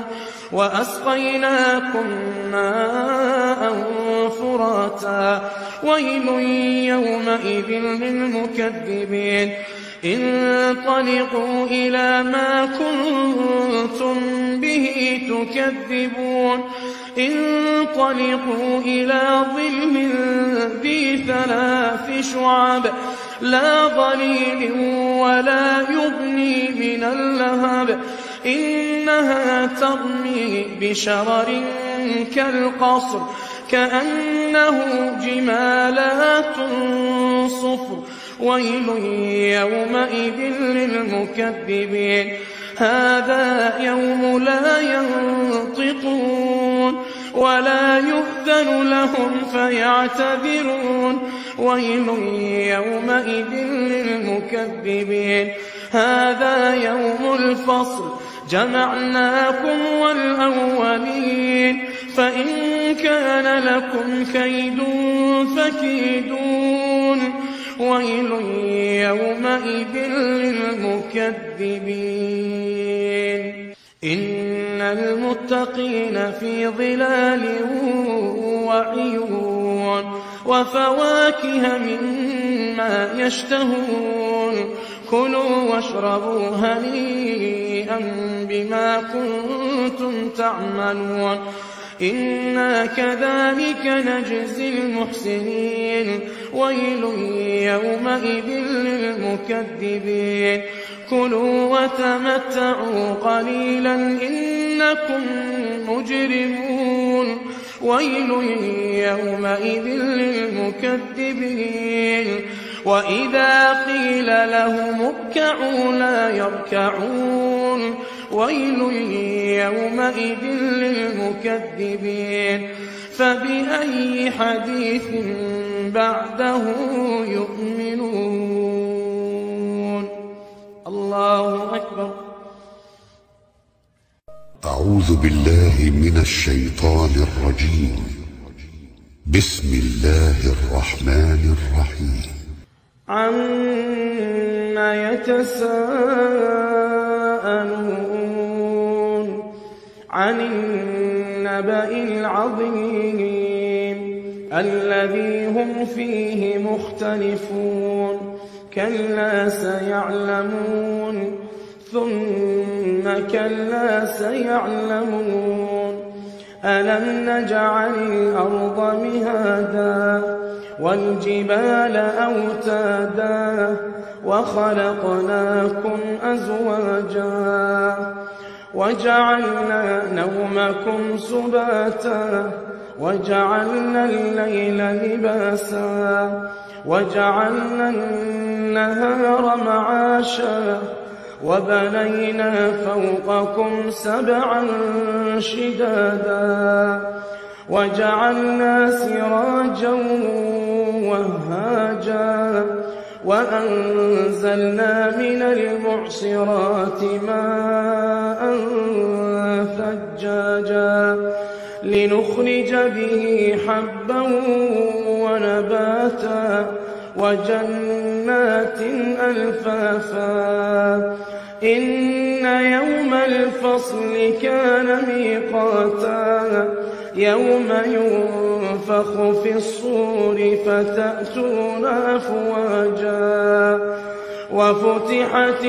وأسقيناكم ماء فراتا ويل يومئذ للمكذبين انطلقوا إلى ما كنتم به تكذبون انطلقوا إلى ظل ذي 3 شعب لا ظليل ولا يغني من اللهب إنها ترمي بشرر كالقصر كأنه جمالات صفر ويل يومئذ للمكذبين هذا يوم لا ينطقون ولا يؤذن لهم فيعتذرون ويل يومئذ للمكذبين هذا يوم الفصل جمعناكم والأولين فإن كان لكم كيد فكيدون ويل يومئذ للمكذبين إن المتقين في ظلال وعيون وفواكه مما يشتهون كلوا واشربوا هنيئا بما كنتم تعملون إنا كذلك نجزي المحسنين ويل يومئذ للمكذبين كلوا وتمتعوا قليلا إنكم مجرمون ويل يومئذ للمكذبين وإذا قيل لهم اركعوا لا يركعون ويل يومئذ للمكذبين فبأي حديث بعده يؤمنون الله أكبر. أعوذ بالله من الشيطان الرجيم. بسم الله الرحمن الرحيم. عما يتساءلون عن النبأ العظيم الذي هم فيه مختلفون كلا سيعلمون ثم كلا سيعلمون ألم نجعل الأرض مهادا والجبال أوتادا وخلقناكم أزواجا وجعلنا نومكم سباتا وجعلنا الليل لباسا وجعلنا النهار معاشا وبنينا فوقكم 7 شدادا وجعلنا سراجا وهاجا وأنزلنا من المعصرات ماء ثجاجا لنخرج به حبا ونباتا وجنات ألفافا إن يوم الفصل كان ميقاتا يوم ينفخ في الصور فتأتون أفواجا وفتحت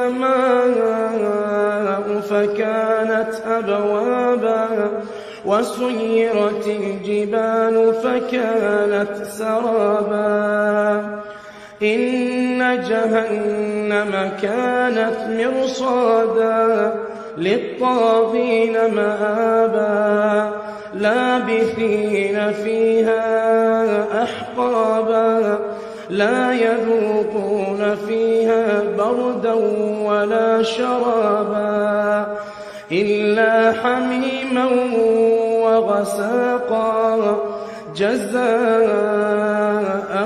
السماء فكانت أبوابا وسيرت الجبال فكانت سرابا إن جهنم كانت مرصادا للطاغين مآبا لابثين فيها أحقابا لا يذوقون فيها بردا ولا شرابا إلا حميما وغساقا جزاء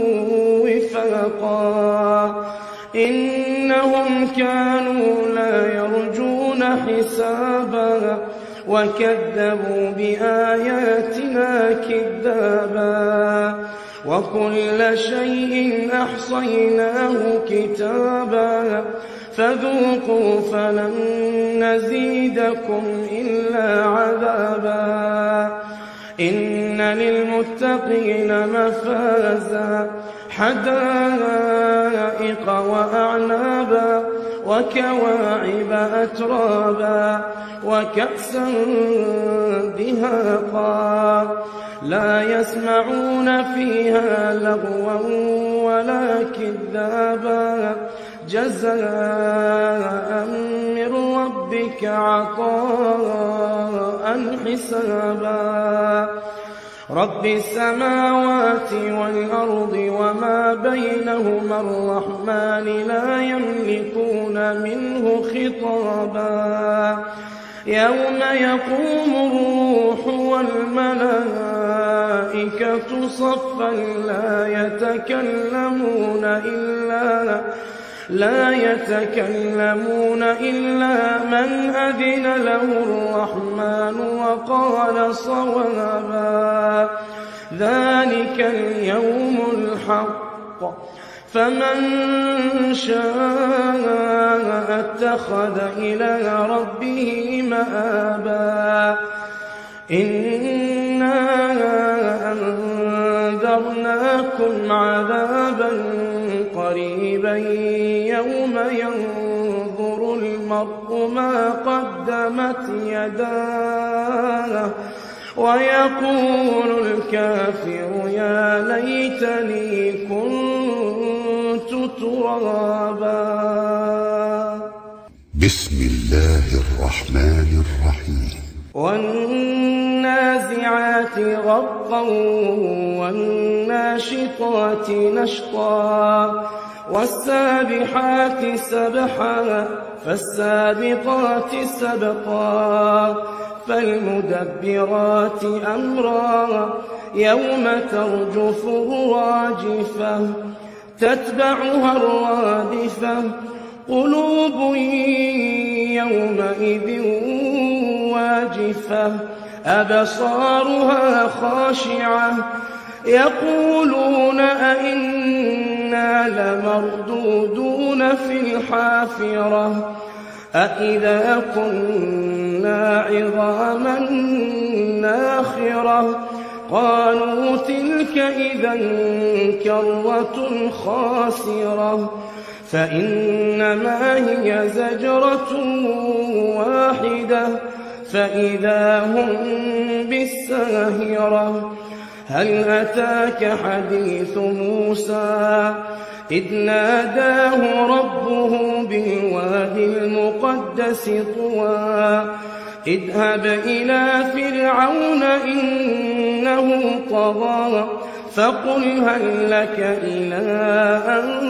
وفاقا إنهم كانوا لا يرجون حسابا وكذبوا بآياتنا كذابا وكل شيء أحصيناه كتابا فذوقوا فلن نزيدكم إلا عذابا إن للمتقين مفازا حدائق وأعنابا وكواعب أترابا وكأسا دهاقا لا يسمعون فيها لغوا ولا كذابا جزاء من ربك عطاء حسابا رب السماوات والأرض وما بينهما الرحمن لا يملكون منه خطابا يوم يقوم الروح والملائكة صفا لا يتكلمون إلا من أذن له الرحمن وقال صوابا ذلك اليوم الحق فمن شاء اتخذ إلى ربه مآبا إنا أنذرناكم عذابا قريبا يوم ينظر المرء ما قدمت يداه ويقول الكافر يا ليتني كنت ترابا. بسم الله الرحمن الرحيم. والنازعات غرقا والناشطات نشطا والسابحات سبحا فالسابقات سبقا فالمدبرات أمرا يوم ترجف الراجفة تتبعها الرادفة قلوب يومئذ واجفة أبصارها خاشعة يقولون أئنا لمردودون في الحافرة أئذا كنا عظاما ناخرة قالوا تلك إذا كرة خاسرة فإنما هي زجرة واحدة فإذا هم بالساهرة هل أتاك حديث موسى إذ ناداه ربه بالوادي المقدس طوى اذهب إلى فرعون إنه طغى فقل هل لك إلى أن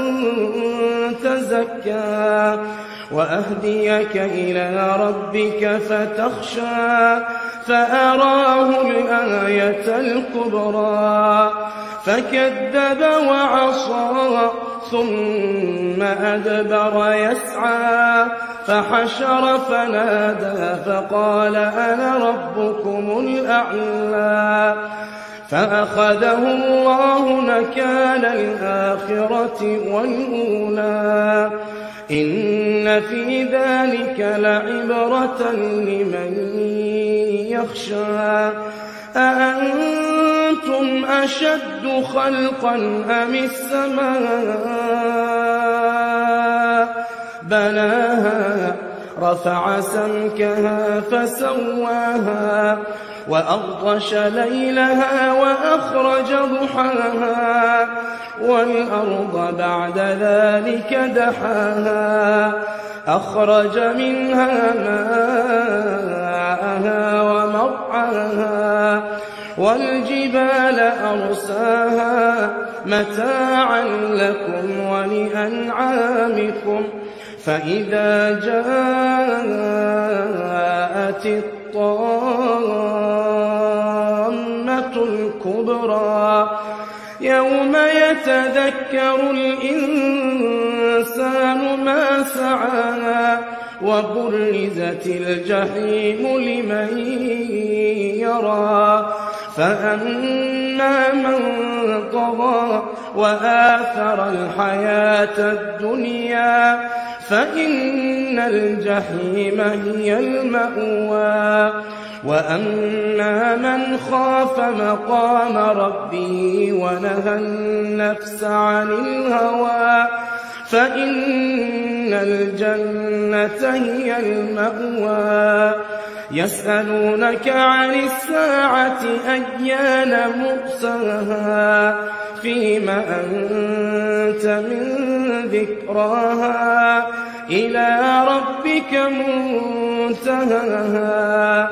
تزكى وأهديك إلى ربك فتخشى فأراه الآية الكبرى فكذب وعصى ثم أدبر يسعى فحشر فنادى فقال أنا ربكم الأعلى فأخذه الله نكال الآخرة والأولى إن في ذلك لعبرة لمن يخشى أأنتم أشد خلقا أم السماء بناها رفع سمكها فسواها وأغطش ليلها وأخرج ضحاها والأرض بعد ذلك دحاها أخرج منها ماءها ومرعاها والجبال أرساها متاعا لكم ولأنعامكم فإذا جاءت الطامة الكبرى يوم يتذكر الإنسان ما سعى وبرزت الجحيم لمن يرى فأما من طغى وآثر الحياة الدنيا فإن الجحيم هي المأوى وأما من خاف مقام ربه ونهى النفس عن الهوى فإن الجنة هي المأوى يسألونك عن الساعة أيان مرساها فيم أنت من ذكراها إلى ربك منتهاها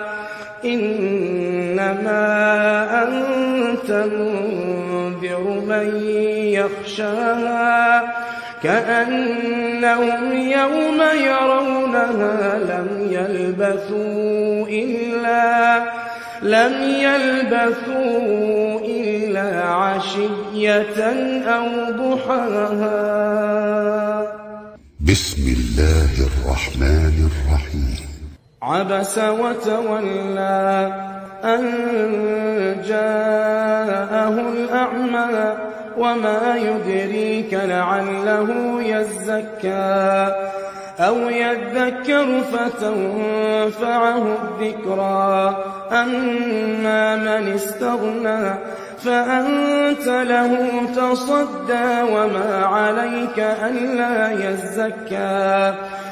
إنما أنت منذر من يخشاها كأنهم يوم يرونها لم يلبثوا إلا عشية أو ضحاها. بسم الله الرحمن الرحيم. عبس وتولى أن جاءه الأعمى وما يدريك لعله يزكى أو يذكر فتنفعه الذكرى أما من استغنى فأنت له تصدى وما عليك ألا يزكى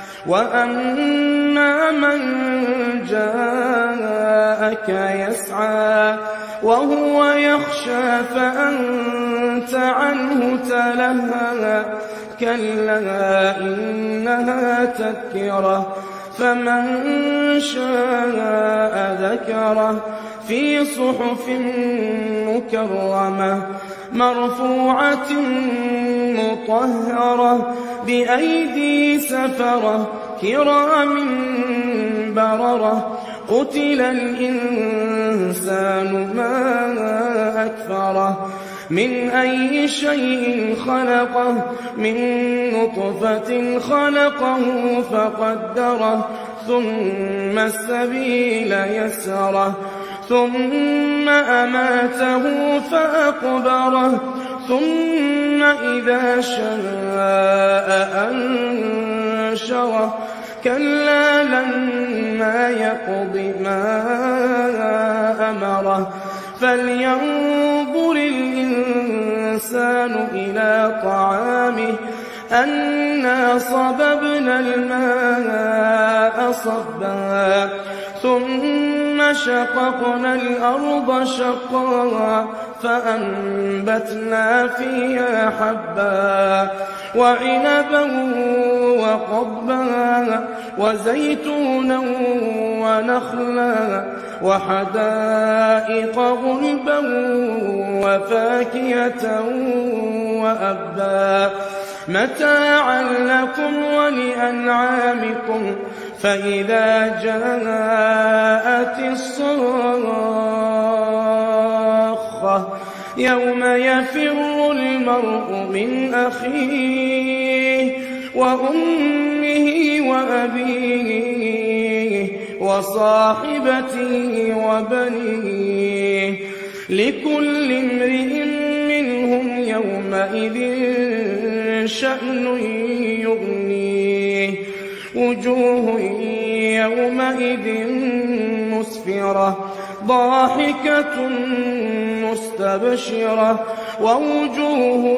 وأما من جاءك يسعى وهو يخشى فأنت عنه تلهى كلا إنها تذكرة فمن شاء ذكره في صحف مكرمة مرفوعة مطهرة بأيدي سفرة كرام بررة قتل الإنسان ما أكفره من أي شيء خلقه من نطفة خلقه فقدره ثم السبيل يسره ثم أماته فأقبره ثم إذا شاء أنشره كلا لما يقض ما أمره فلينظر الإنسان إلى طعامه أنا صببنا الماء صبا ثم شققنا الأرض شقا فأنبتنا فيها حبا وعنبا وقضبا وزيتونا ونخلا وحدائق غلبا وفاكهة وأبا متاعا لكم ولأنعامكم فإذا جاءت الصاخة يوم يفر المرء من أخيه وأمه وأبيه وصاحبته وبنيه لكل امرئ منهم يومئذ شأن يغنيه وجوه يومئذ مسفرة ضاحكة مستبشرة ووجوه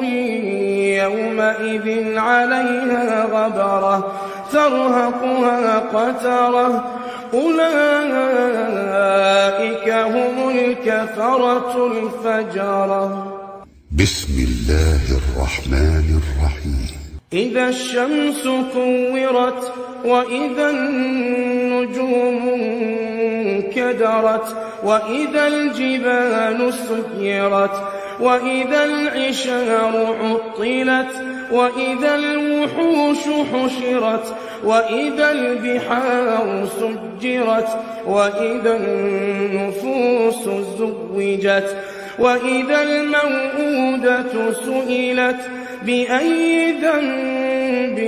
يومئذ عليها غبرة ترهقها قترة أولئك هم الكفرة الفجرة. بسم الله الرحمن الرحيم. إذا الشمس كورت وإذا النجوم انكدرت وإذا الجبال سيرت وإذا العشار عطلت وإذا الوحوش حشرت وإذا البحار سجرت وإذا النفوس زوجت وإذا الموءودة سئلت بأي ذنب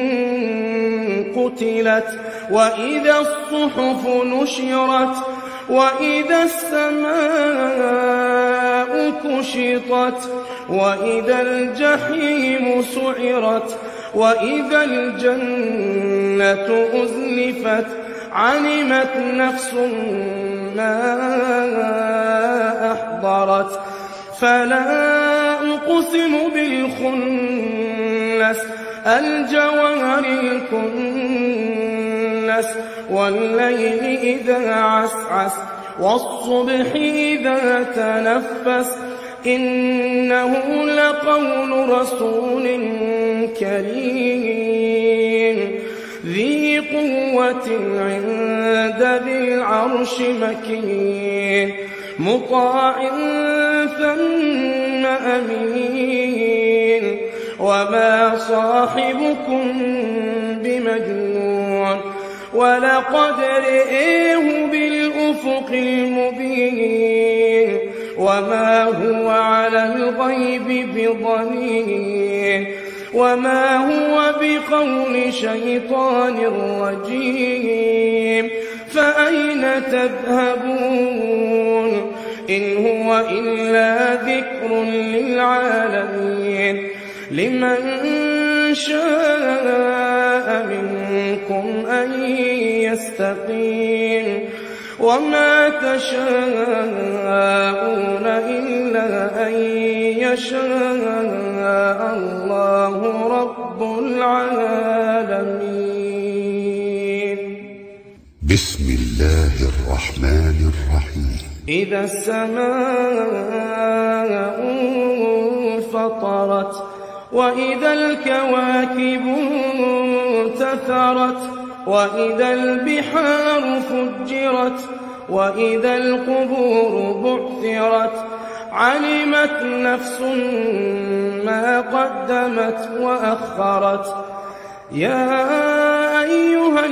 قتلت وإذا الصحف نشرت وإذا السماء كشطت وإذا الجحيم سعرت وإذا الجنة أزلفت علمت نفس ما أحضرت فلا أقسم بالخنس الجوار الكنس والليل إذا عسعس والصبح إذا تنفس إنه لقول رسول كريم ذي قوة عند ذي العرش مكين مطاع ثم أمين وما صاحبكم بمجنون ولقد رئيه بالأفق المبين وما هو على الغيب بضنين وما هو بقول شيطان رجيم فأين تذهبون إن هو إلا ذكر للعالمين لمن شاء منكم أن يستقيم وما تشاءون إلا أن يشاء الله رب العالمين. بسم الله الرحمن الرحيم. إذا السماء انفطرت وإذا الكواكب انتثرت وإذا البحار فجرت وإذا القبور بعثرت علمت نفس ما قدمت وأخرت يا أيها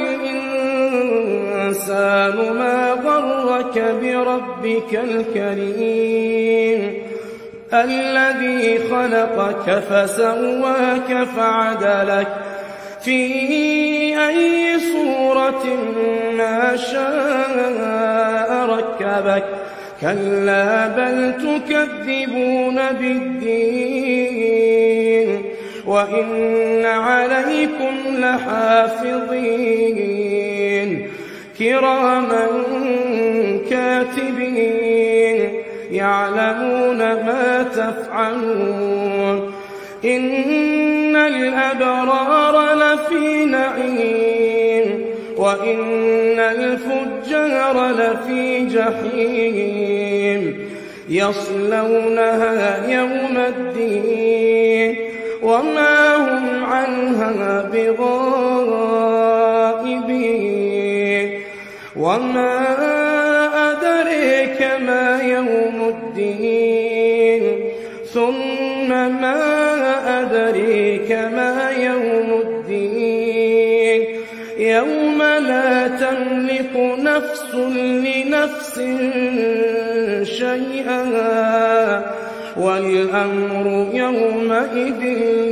الإنسان ما غرك بربك الكريم الذي خلقك فسواك فعدلك في أي صورة ما شاء ركبك كلا بل تكذبون بالدين وإن عليكم لحافظين كراما كاتبين يعلمون ما تفعلون إن الأبرار لفي نعيم وإن الفجار لفي جحيم يصلونها يوم الدين وما هم عنها بغائبين وما أدريك ما يوم الدين ثم ما أدريك ما يوم الدين يوم لا تملك نفس لنفس شيئا والأمر يومئذ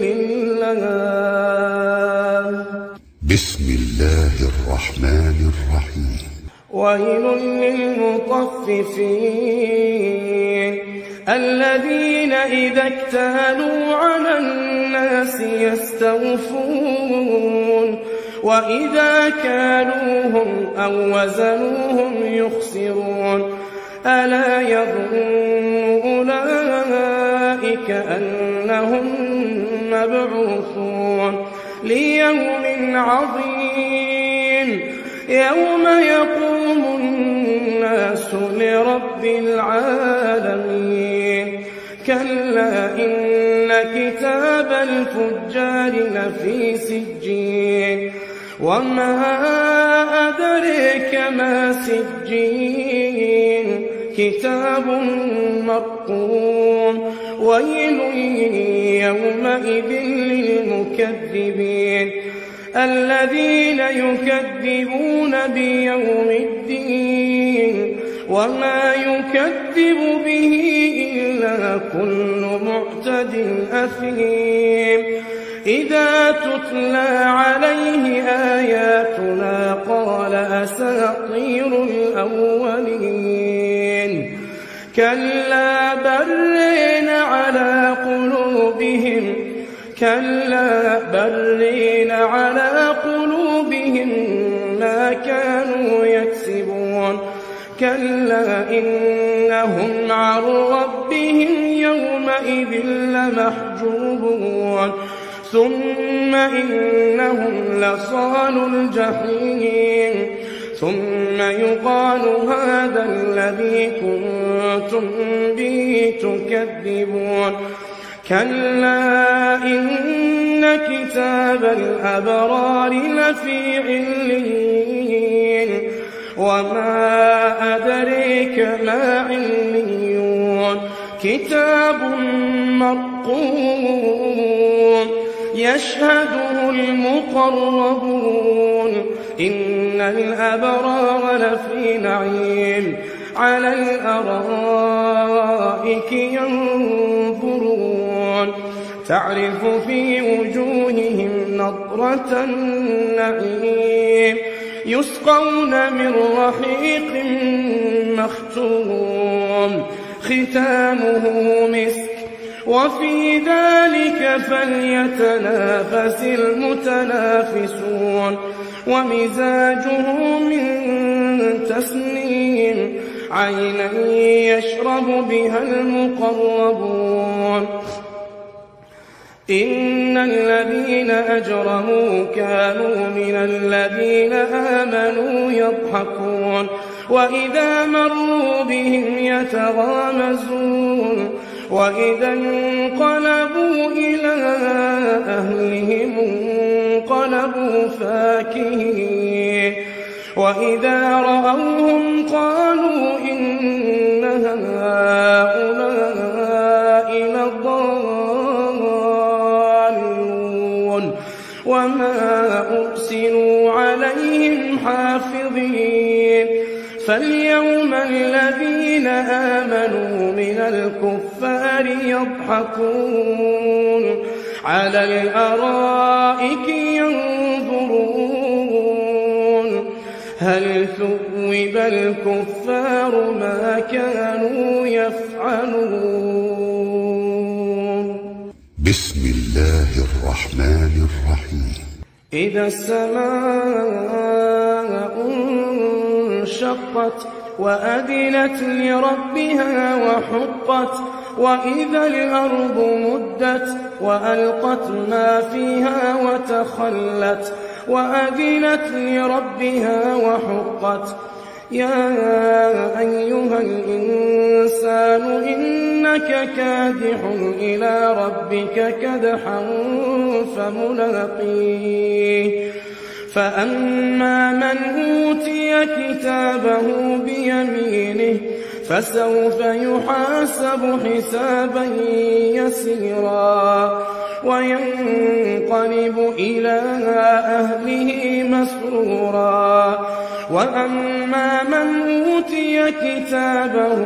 لله. بسم الله الرحمن الرحيم. ويل للمطففين الذين إذا اكتالوا على الناس يستوفون وإذا كالوهم أو وزنوهم يخسرون ألا يظن أولئك أنهم مبعوثون ليوم عظيم يوم يقوم الناس لرب العالمين كلا إن كتاب الفجار لفي سجين وما أدريك ما سجين كتاب مرقوم ويل يومئذ للمكذبين الذين يكذبون بيوم الدين وما يكذب به إلا كل معتد أثيم إذا تتلى عليه آياتنا قال أساطير الأولين كلا برين على قلوبهم ما كانوا يكسبون كلا إنهم عن ربهم يومئذ لمحجوبون ثم إنهم لصالو الجحيم ثم يقال هذا الذي كنتم به تكذبون كلا إن كتاب الأبرار لفي عليين وما أدريك ما عليون كتاب مرقوم يشهده المقربون إن الأبرار لفي نعيم على الأرائك ينظرون تعرف في وجوههم نضرة النعيم يسقون من رحيق مختوم ختامه مسك وفي ذلك فليتنافس المتنافسون ومزاجه من تسنيم عينا يشرب بها المقربون إن الذين أجرموا كانوا من الذين آمنوا يضحكون وإذا مروا بهم يتغامزون وإذا انقلبوا إلى أهلهم انقلبوا فاكهين وإذا رأوهم قالوا إن هؤلاء لضالون وما أرسلوا عليهم حافظين فاليوم الذين آمنوا من الكفار يضحكون على الأرائك ينظرون هل ثوب الكفار ما كانوا يفعلون بسم الله الرحمن الرحيم إذا السماء انشقت وأذنت لربها وحقت وإذا الأرض مدت وألقت ما فيها وتخلت وأذنت لربها وحقت يا أيها الإنسان إنك كادح إلى ربك كدحا فملاقيه فأما من أوتي كتابه بيمينه فسوف يحاسب حسابا يسيرا وينقلب إلى أهله مسرورا وأما من أوتي كتابه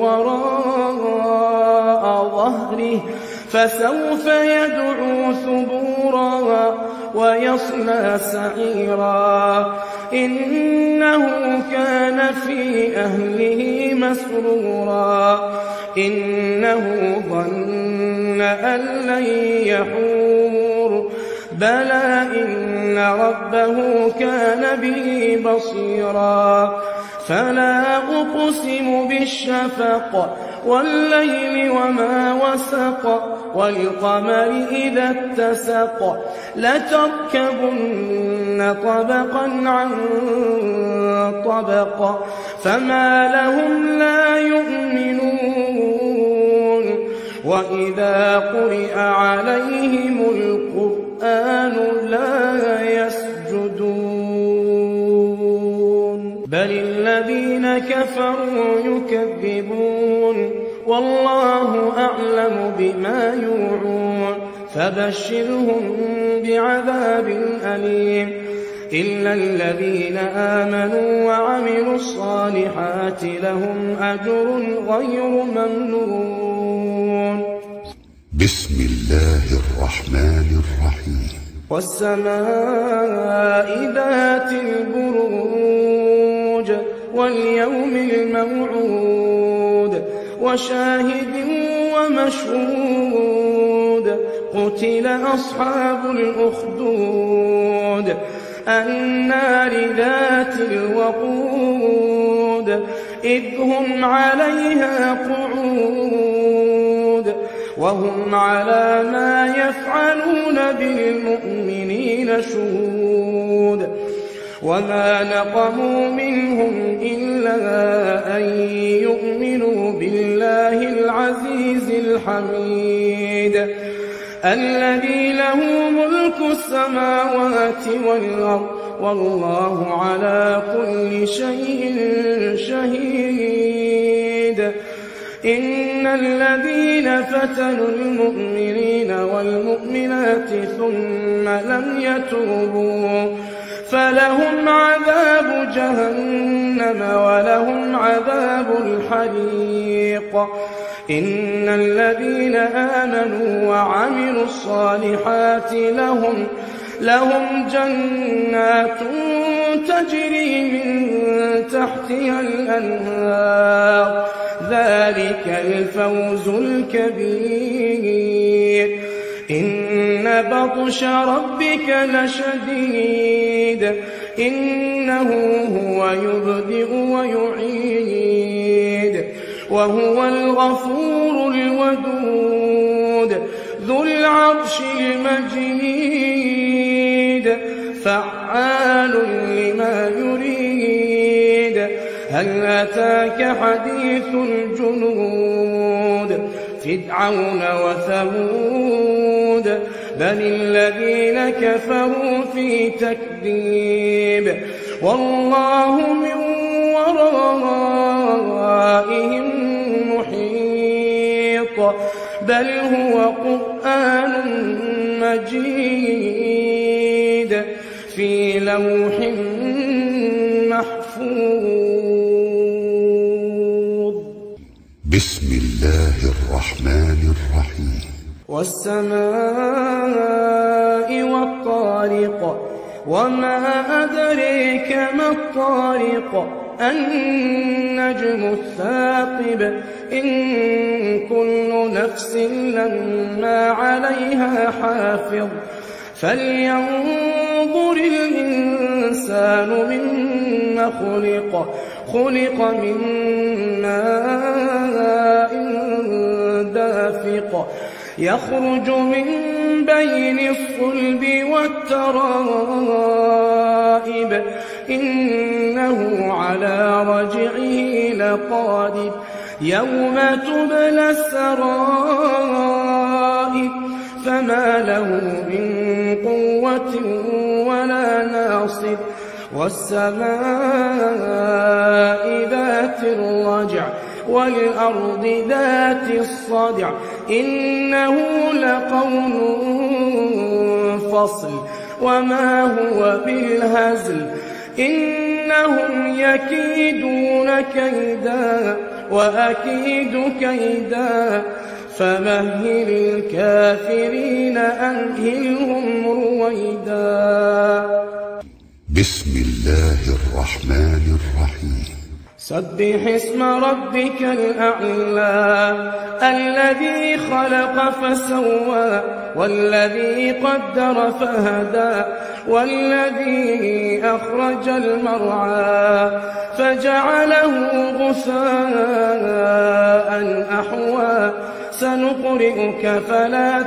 وراء ظهره فسوف يدعو ثبورا ويصلى سعيرا إنه كان في أهله مسرورا إنه ظن أن لن يحور بلى إن ربه كان به بصيرا فلا أقسم بالشفق والليل وما وسق والقمر إذا اتسق لتركبن طبقا عن طبق فما لهم لا يؤمنون وإذا قرئ عليهم القرآن لا يسجدون بل الذين كفروا يكذبون والله أعلم بما يوعون فبشرهم بعذاب أليم إلا الذين آمنوا وعملوا الصالحات لهم أجر غير ممنون بسم الله الرحمن الرحيم والسماء ذات البروج واليوم الموعود وشاهد ومشهود قتل أصحاب الأخدود النار ذات الوقود إذ هم عليها قعود وهم على ما يفعلون بالمؤمنين شهود وما نقموا منهم إلا أن يؤمنوا بالله العزيز الحميد الذي له ملك السماوات والأرض والله على كل شيء شهيد إن الذين فتنوا المؤمنين والمؤمنات ثم لم يتوبوا فلهم عذاب جهنم ولهم عذاب الحريق إن الذين آمنوا وعملوا الصالحات لهم جنات تجري من تحتها الأنهار ذلك الفوز الكبير إن بطش ربك لشديد إنه هو يبدئ ويعيد وهو الغفور الودود ذو العرش المجيد فعال لما يريد هل أتاك حديث الجنود فرعون وثمود بل الذين كفروا في تكذيب والله من ورائهم محيط بل هو قرآن مجيد في لوح محفوظ بسم الله الرحمن الرحيم والسماء والطارق وما أدريك ما الطارق النجم الثاقب إن كل نفس لما عليها حافظ فلينظر الإنسان مما خلق من ماء دافق يخرج من بين الصلب والترائب إنه على رجعه لقادر يوم تبلى السرائر فما له من قوة ولا ناصر والسماء ذات الرجع والأرض ذات الصدع إنه لقول فصل وما هو بالهزل إنهم يكيدون كيدا وأكيد كيدا فمهل الكافرين أمهلهم رويدا بسم الله الرحمن الرحيم سبح اسم ربك الأعلى الذي خلق فسوى والذي قدر فهدى والذي أخرج المرعى فجعله غثاء أحوى سنقرئك فلا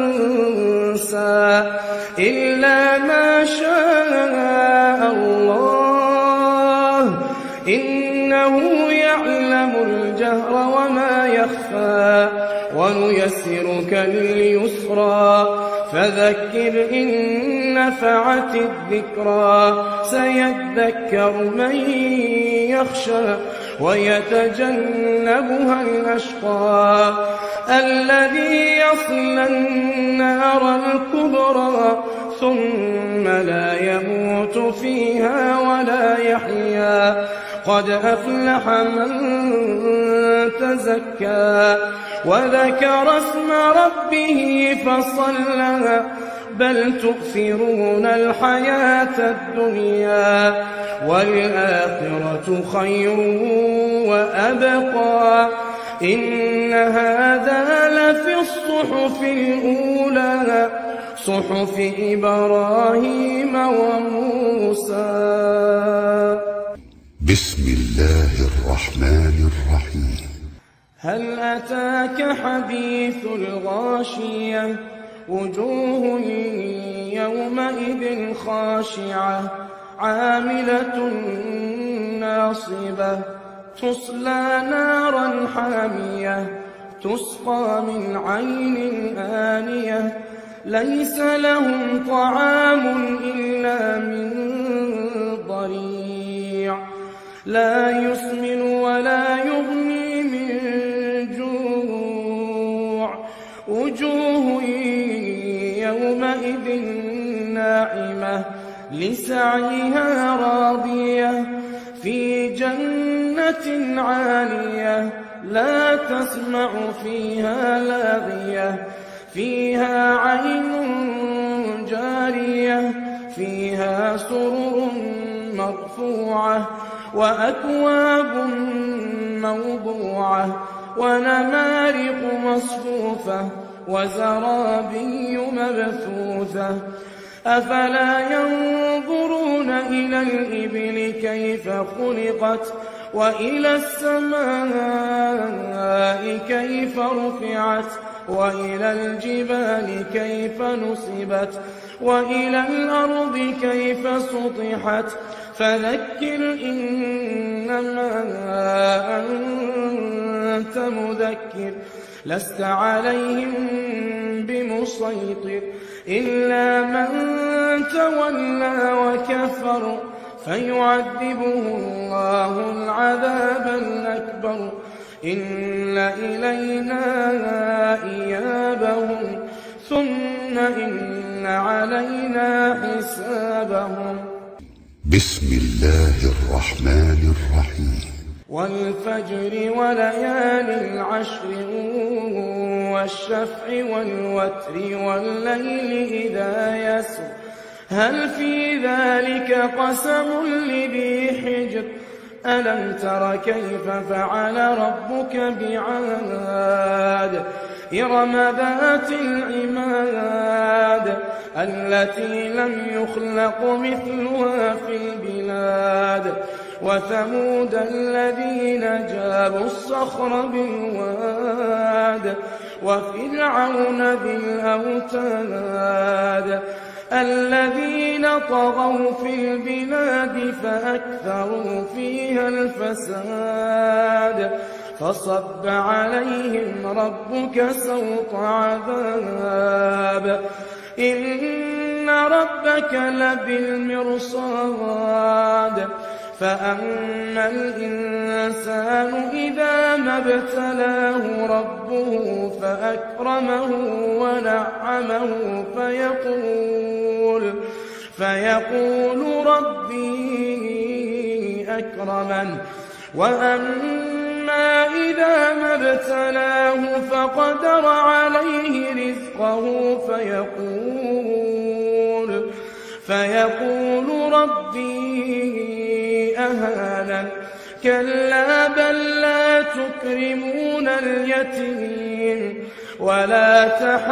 تنسى إلا ما شاء الله إنه يعلم الجهر وما يخفى ونيسرك لليسرى فذكر إن نفعت الذكرى سيذكر من يخشى ويتجنبها الأشقى الذي يصلى النار الكبرى ثم لا يموت فيها ولا يحيا قد أفلح من تزكى وذكر اسم ربه فصلى بل تؤثرون الحياة الدنيا والآخرة خير وأبقى إن هذا لفي الصحف الأولى صحف إبراهيم وموسى بسم الله الرحمن هل أتاك حديث الغاشية وجوه يومئذ خاشعة عاملة ناصبة تصلى نارا حامية تسقى من عين آنية ليس لهم طعام إلا من ضريع لا يسمن ولا يغني من جوع وجوه يومئذ ناعمة لسعيها راضية في جنة عالية لا تسمع فيها لاغية فيها عين جارية فيها سرر مرفوعة وأكواب موضوعة ونمارق مصفوفة وزرابي مبثوثة أفلا ينظرون إلى الإبل كيف خلقت وإلى السماء كيف رفعت وإلى الجبال كيف نصبت وإلى الأرض كيف سطحت فذكر إنما أنت مذكر لست عليهم بمسيطر إلا من تولى وكفر فيعذبه الله العذاب الأكبر إن إلينا إيابهم ثم إن علينا حسابهم بسم الله الرحمن الرحيم والفجر وليال العشر والشفع والوتر والليل إذا يسر هل في ذلك قسم لذي حجر ألم تر كيف فعل ربك بعاد إرم ذات العماد التي لم يخلق مثلها في البلاد وثمود الذين جابوا الصخر بالواد وفرعون ذي الأوتاد الذين طغوا في البلاد فأكثروا فيها الفساد فصب عليهم ربك سوط عذاب إن ربك لبالمرصاد فأما الإنسان إذا ما ابتلاه ربه فأكرمه ونعمه فيقول ربي أكرمن وأما إذا ما ابتلاه فقدر عليه رزقه فيقول ربي أهانن كلا بل لا تكرمون اليتيم ولا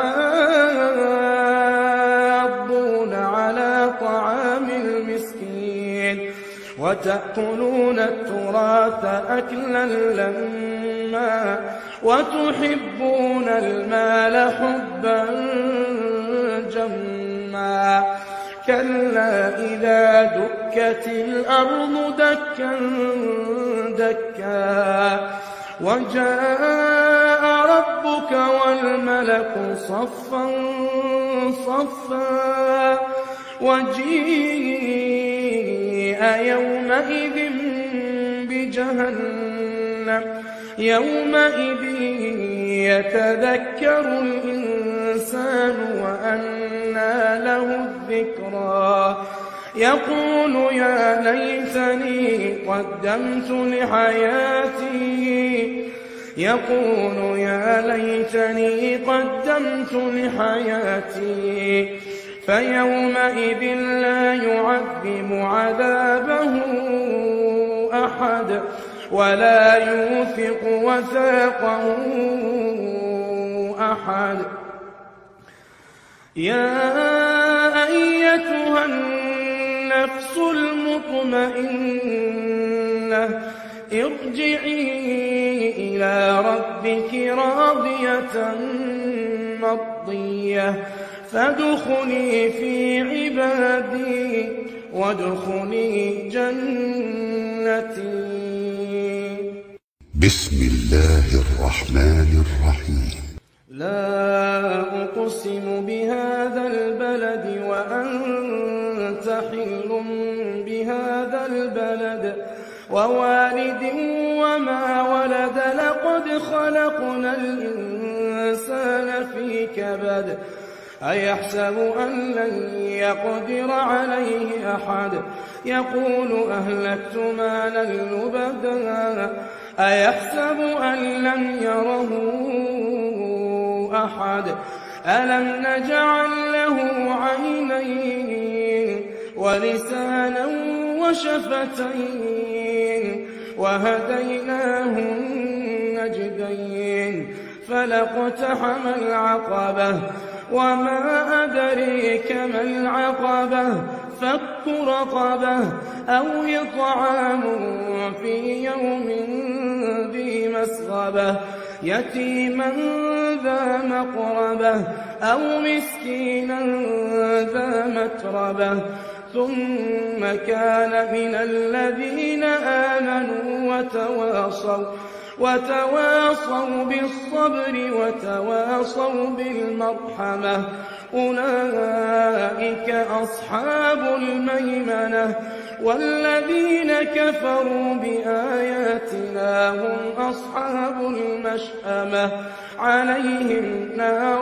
تحاضون على طعام المسكين وتأكلون التراث أكلا لما وتحبون المال حبا جما كلا إذا دكت الأرض دكا دكا وجاء ربك والملك صفا صفا وجيء يومئذ بجهنم يومئذ يتذكر الإنسان وأنى له الذكرى يقول يا ليتني قدمت لحياتي فيومئذ لا يعذب عذابه أحد ولا يوثق وثاقه أحد يا أيتها النفس المطمئنة ارجعي إلى ربك راضية مرضية فادخلي في عبادي وادخلي جنتي. بسم الله الرحمن الرحيم. لا أقسم بهذا البلد وأنت حل بهذا البلد ووالد وما ولد لقد خلقنا الإنسان في كبد أيحسب أن لن يقدر عليه أحد يقول أهلكت مالا لبدا أيحسب أن لم يره أحد ألم نجعل له عينين ولسانا وشفتين وهديناه النجدين فلاقتحم العقبة وما أدريك ما العقبة فك رقبة أو إطعام في يوم ذي مسغبة يتيما ذا مقربة أو مسكينا ذا متربة ثم كان من الذين آمنوا وتواصوا بالصبر وتواصوا بالمرحمة أولئك أصحاب الميمنة والذين كفروا بآياتنا هم أصحاب المشأمة عليهم نار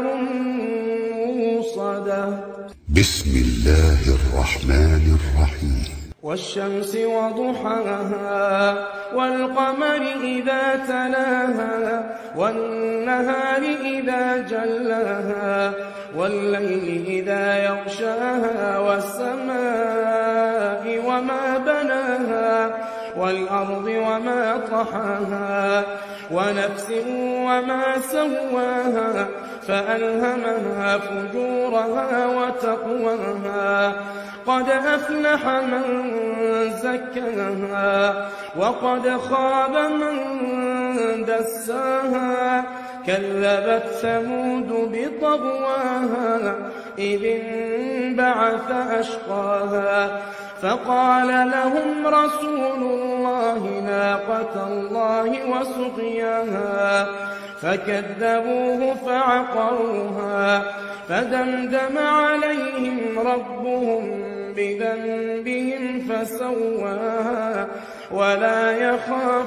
موصدة. بسم الله الرحمن الرحيم. والشمس وضحاها والقمر إذا تلاها والنهار إذا جلاها والليل إذا يغشاها والسماء وما بناها والأرض وما طحاها ونفس وما سواها فألهمها فجورها وتقواها قد أفلح من زكاها وقد خاب من دساها كذبت ثمود بطغواها إذ انبعث أشقاها فقال لهم رسول الله ناقة الله وسقياها فكذبوه فعقروها فدمدم عليهم ربهم بذنبهم فسواها ولا يخاف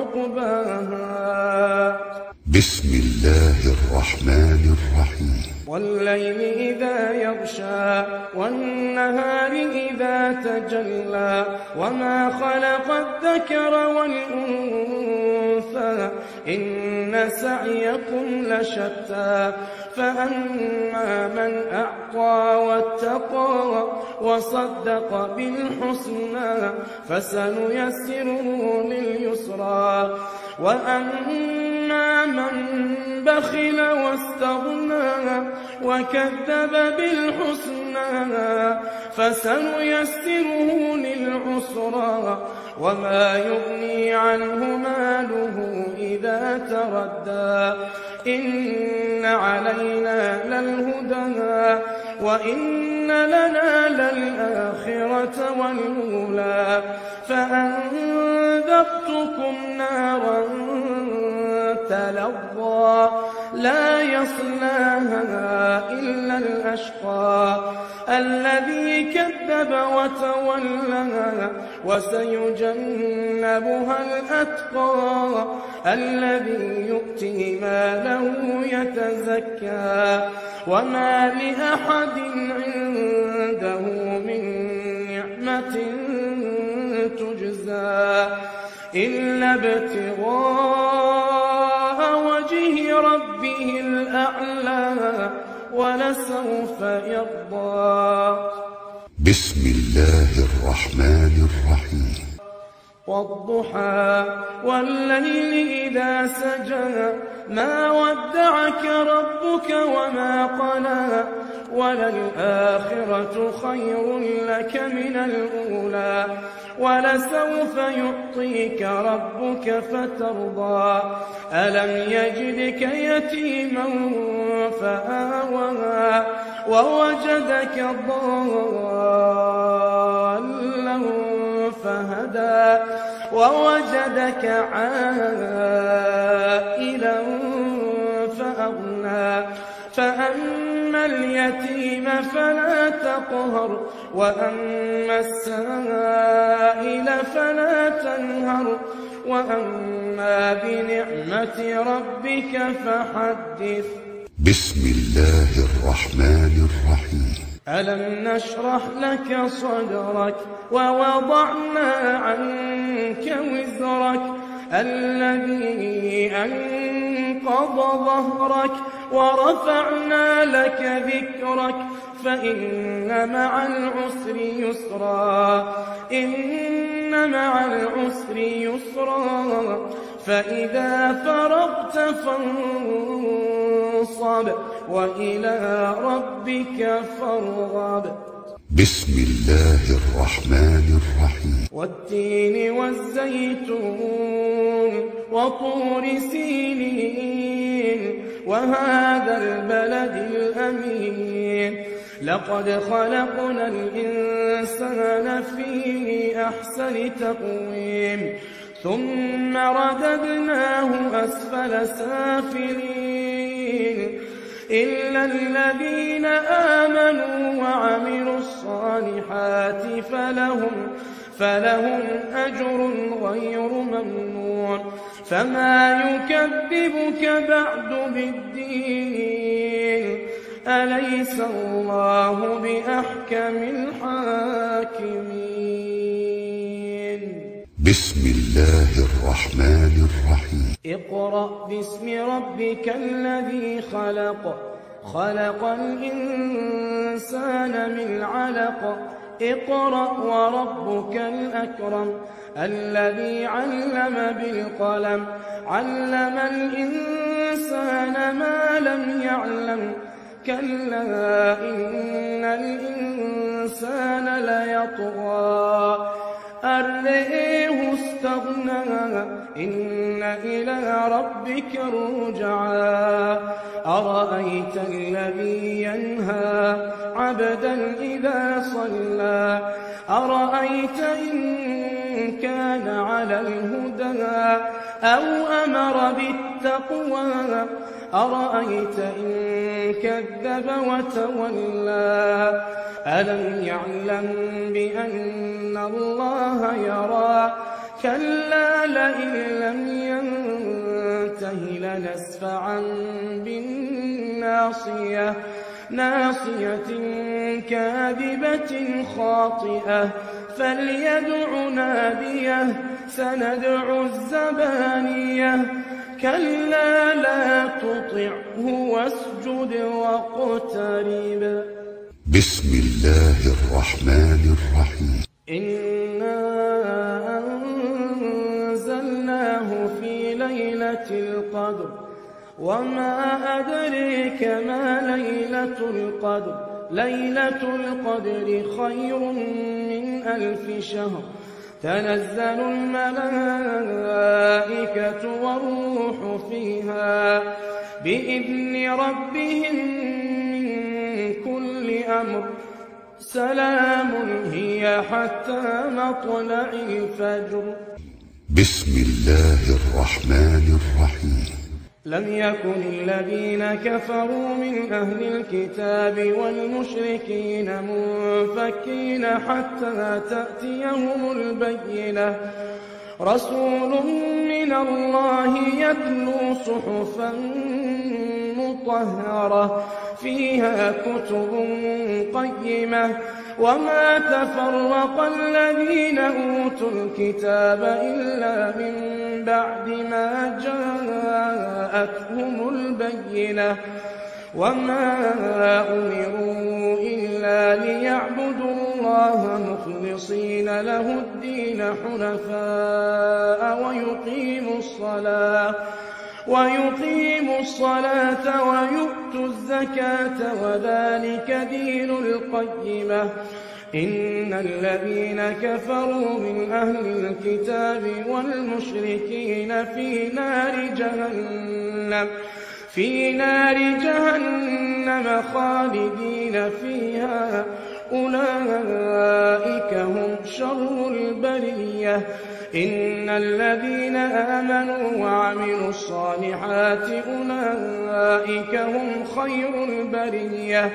عقباها. بسم الله الرحمن الرحيم. والليل إذا يغشى والنهار إذا تجلى وما خلق الذكر والأنثى إن سعيكم لشتى فأما من أعطى واتقى وصدق بالحسنى فسنيسره لليسرى وأما من بخل واستغنى وكذب بالحسنى فسنيسره للعسرى وما يغني عنه ماله إذا تردى إن علينا للهدى وإن لنا للآخرة والأولى فأنذرتكم نارا تلظى لا يصلاها إلا الأشقى الذي كذب وتولى وسيجنبها الأتقى الذي يؤتي ماله يتزكى وما لأحد عنده من نعمة تجزى إلا ابتغاء وجه ربه الأعلى ولسوف يرضى. بسم الله الرحمن الرحيم. والضحى والليل إذا سجى ما ودعك ربك وما قلى وللآخرة خير لك من الأولى ولسوف يعطيك ربك فترضى ألم يجدك يتيما فآوى ووجدك ضالا فهدى ووجدك عائلا فأغنى فأما اليتيم فلا تقهر وأما السائل فلا تنهر وأما بنعمة ربك فحدث. بسم الله الرحمن الرحيم. ألم نشرح لك صدرك ووضعنا عنك وزرك الذي أنقض ظهرك ورفعنا لك ذكرك فإن مع العسر يسرا إن مع العسر يسرا فإذا فرغت فانصب وإلى ربك فارغب. بسم الله الرحمن الرحيم. والتين والزيتون وطور سينين وهذا البلد الأمين لقد خلقنا الإنسان في أحسن تقويم ثم رددناه أسفل سافلين إلا الذين آمنوا وعملوا الصالحات فلهم أجر غير ممنون فما يكذبك بعد بالدين أليس الله بأحكم الحاكمين. بسم الله الرحمن الرحيم. اقرأ باسم ربك الذي خلق خلق الإنسان من علق اقرأ وربك الأكرم الذي علم بالقلم علم الإنسان ما لم يعلم كلا إن الإنسان ليطغى أن رآه استغنى إن إلى ربك الرجعى أرأيت الذي ينهى عبدا إذا صلى أرأيت إن كان على الهدى أو أمر بالتقوى أرأيت إن كذب وتولى ألم يعلم بأن الله يرى كلا لئن لم ينته لنسفعا بالناصية ناصية كاذبة خاطئة فليدع ناديه سندع الزبانية كلا لا تطعه واسجد واقترب. بسم الله الرحمن الرحيم. إنا أنزلناه في ليلة القدر وما أدريك ما ليلة القدر ليلة القدر خير من 1000 شهر تنزل الملائكة والروح فيها بإذن ربهم من كل أمر سلام هي حتى مطلع الفجر. بسم الله الرحمن الرحيم. لم يكن الذين كفروا من أهل الكتاب والمشركين منفكين حتى تأتيهم البينة رسول من الله يتلو صحفا مطهرة فيها كتب قيمة وما تفرق الذين أوتوا الكتاب إلا من بعد ما جاءتهم البينة وما أمروا إلا ليعبدوا الله مخلصين له الدين حنفاء ويقيموا الصلاة ويؤتوا الزكاة وذلك دين القيمة إن الذين كفروا من أهل الكتاب والمشركين في نار جهنم خالدين فيها أولئك هم شر البرية إن الذين آمنوا وعملوا الصالحات أولئك هم خير البرية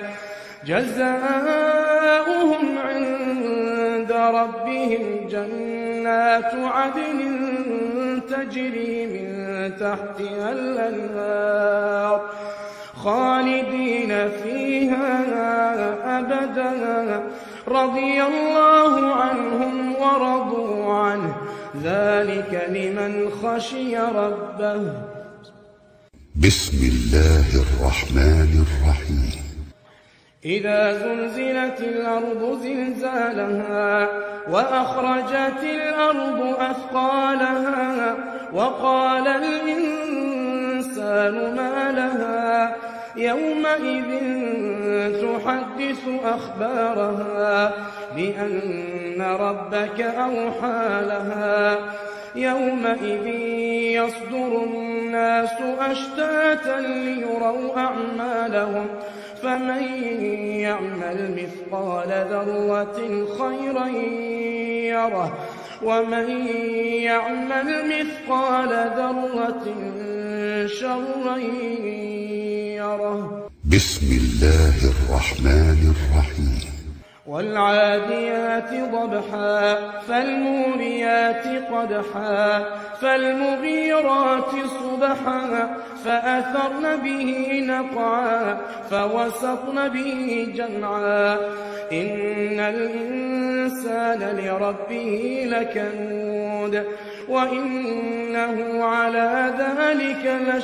جزاؤهم عند ربهم جنات عدن تجري من تحتها الأنهار خالدين فيها أبدا رضي الله عنهم ورضوا عنه ذلك لمن خشي ربه. بسم الله الرحمن الرحيم. إذا زلزلت الأرض زلزالها وأخرجت الأرض أثقالها وقال الإنسان ما لها يومئذ تحدث أخبارها بأن ربك أوحى لها يومئذ يصدر الناس أشتاتا ليروا أعمالهم فمن يعمل مثقال ذرة خيرا يره ومن يعمل مثقال ذرة شرا يره. بسم الله الرحمن الرحيم. والعاديات ضبحا فالموريات قدحا فالمغيرات صبحا فأثرن به نقعا فوسطن به جمعا إن الإنسان لربه لكنود وإنه على ذلك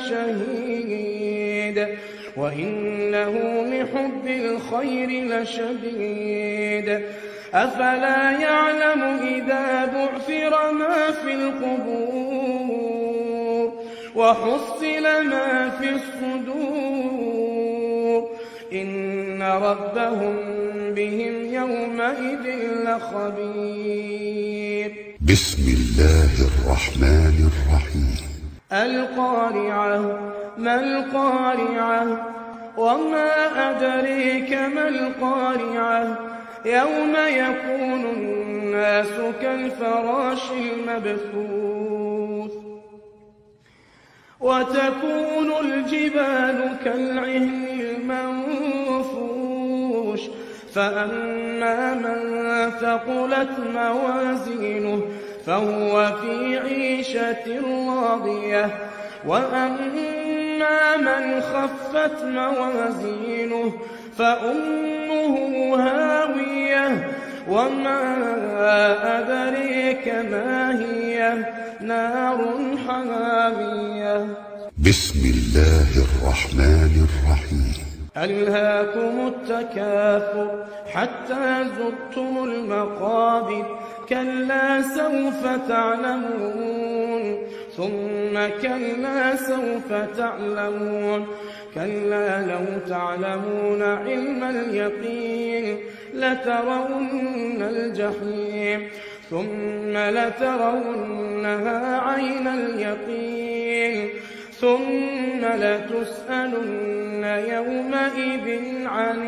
لشهيد وإنه لحب الخير لشديد أفلا يعلم إذا بعثر ما في القبور وحصل ما في الصدور إن ربهم بهم يومئذ لخبير. بسم الله الرحمن الرحيم. القارعة ما القارعة وما أدريك ما القارعة يوم يكون الناس كالفراش المبثوث وتكون الجبال كالعهن المنفوش فأما من ثقلت موازينه فهو في عيشة راضية وأما من خفت موازينه فأمه هاوية وما أدريك ما هي نار حامية. بسم الله الرحمن الرحيم. ألهاكم التكاثر حتى زرتم المقابر كلا سوف تعلمون ثم كلا سوف تعلمون كلا لو تعلمون علم اليقين لترون الجحيم ثم لترونها عين اليقين ثم لتسألن يومئذ عن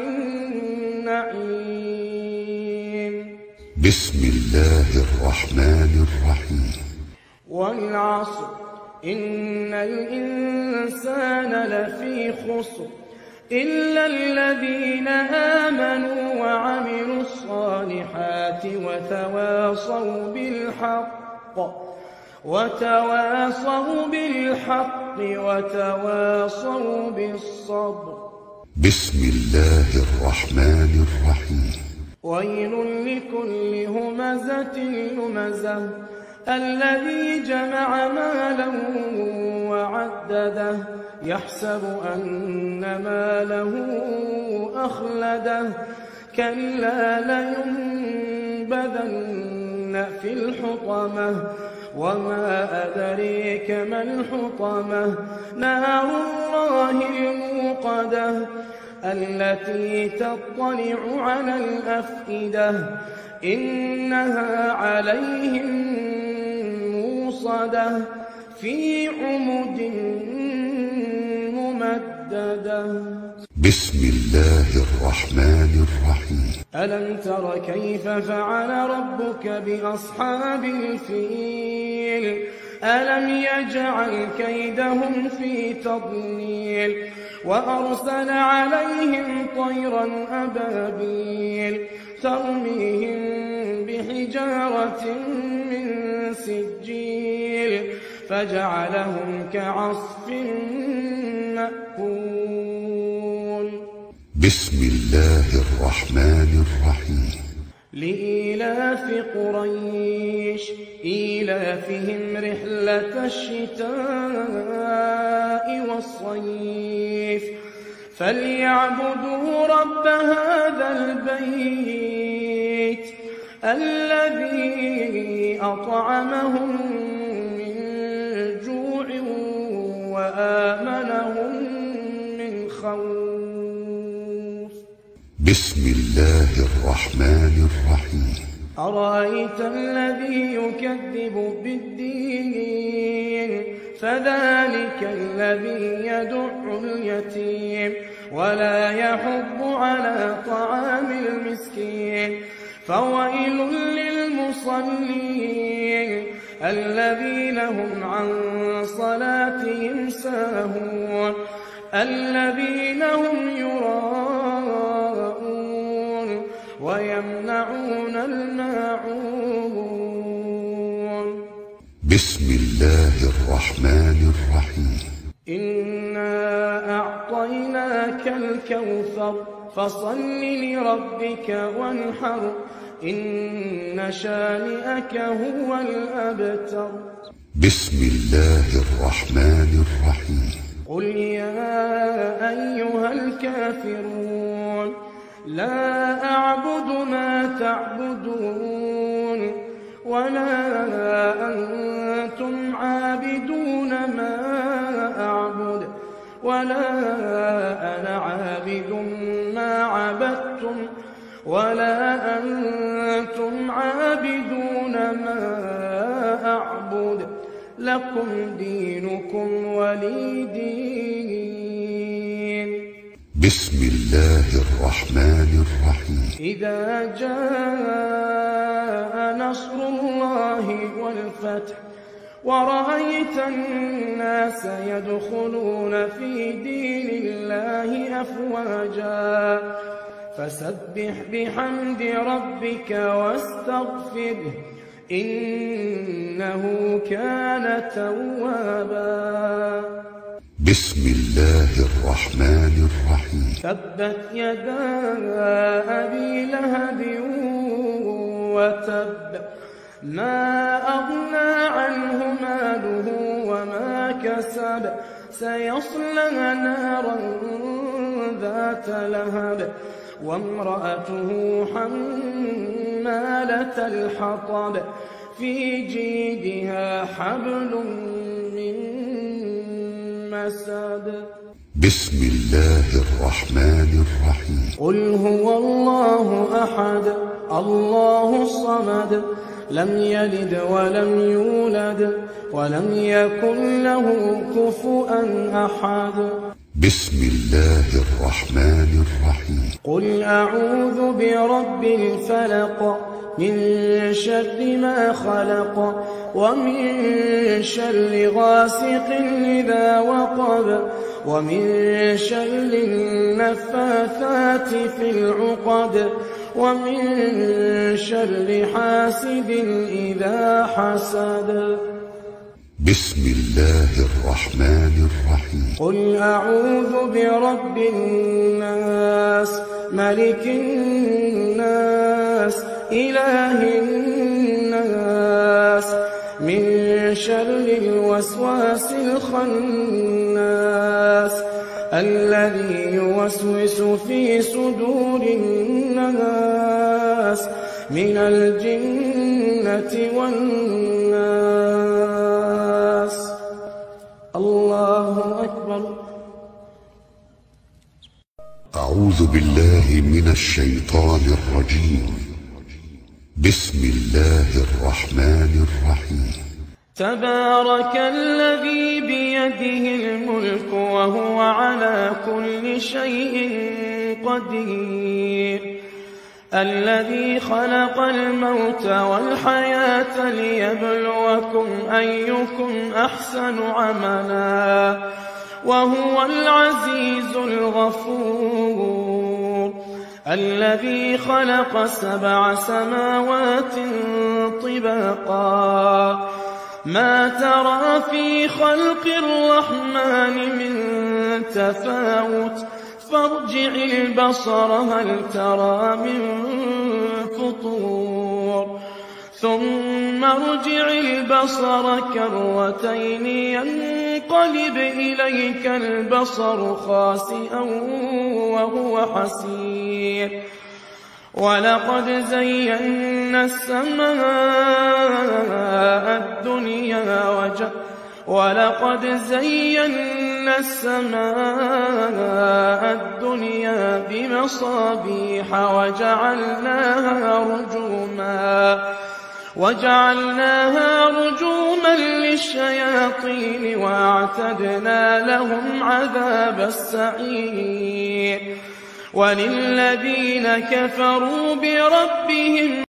النعيم. بسم الله الرحمن الرحيم. والعصر إن الإنسان لفي خسر إلا الذين آمنوا وعملوا الصالحات وتواصوا بالحق وتواصوا بالصبر. بسم الله الرحمن الرحيم. ويل لكل همزة لمزة الذي جمع مالا وعدده يحسب أن ماله أخلده كلا لينبذن في الحطمة وما أدريك ما الحطمة نار الله الموقدة التي تطلع على الأفئدة إنها عليهم موصدة في عمد ممددة. بسم الله الرحمن الرحيم. ألم تر كيف فعل ربك بأصحاب الفيل ألم يجعل كيدهم في تضليل وأرسل عليهم طيرا أبابيل ترميهم بحجارة من سجيل فجعلهم كعصف مأكول. بسم الله الرحمن الرحيم. لإيلاف قريش إيلافهم رحلة الشتاء والصيف فليعبدوا رب هذا البيت الذي أطعمهم من جوع وآمنهم من خوف. بسم الله الرحمن الرحيم. أرأيت الذي يكذب بالدين فذلك الذي يدع اليتيم ولا يحض على طعام المسكين فويل للمصلين الذين هم عن صلاتهم ساهون الذين هم يراءون ويمنعون الماعون. بسم الله الرحمن الرحيم. إنا أعطيناك الكوثر فصل لربك وانحر إن شانئك هو الأبتر. بسم الله الرحمن الرحيم. قل يا أيها الكافرون لا أعبد ما تعبدون ولا أنتم عابدون ما أعبد ولا أنا عابد ما عبدتم ولا أنتم عابدون ما أعبد لكم دينكم ولي دين. بسم الله الرحمن الرحيم. إذا جاء نصر الله والفتح ورأيت الناس يدخلون في دين الله أفواجا فسبح بحمد ربك واستغفره إنه كان توابا. بسم الله الرحمن الرحيم. تبت يدا أبي لهب وتب ما أغنى عنه ماله وما كسب سيصلى نارا ذات لهب وامرأته حمالة الحطب في جيدها حبل من مسد. بسم الله الرحمن الرحيم. قل هو الله أحد الله الصمد لم يلد ولم يولد ولم يكن له كفوا أحد. بسم الله الرحمن الرحيم. قل أعوذ برب الفلق من شر ما خلق ومن شر غاسق إذا وقب ومن شر النفاثات في العقد ومن شر حاسد إذا حسد. بسم الله الرحمن الرحيم. قل أعوذ برب الناس ملك الناس إله الناس من شر الوسواس الخناس الذي يوسوس في صدور الناس من الجنة والناس. الله أكبر. أعوذ بالله من الشيطان الرجيم. بسم الله الرحمن الرحيم. تبارك الذي بيده الملك وهو على كل شيء قدير، الذي خلق الموت والحياة ليبلوكم أيكم أحسن عملا وهو العزيز الغفور، الذي خلق 7 سماوات طباقا ما ترى في خلق الرحمن من تفاوت فارجع البصر هل ترى من فطور ثم ارجع البصر كرتين ينقلب إليك البصر خاسئا وهو حسير، ولقد زينا السماء الدنيا بمصابيح وجعلناها رجوما للشياطين وأعتدنا لهم عذاب السعير، وللذين كفروا بربهم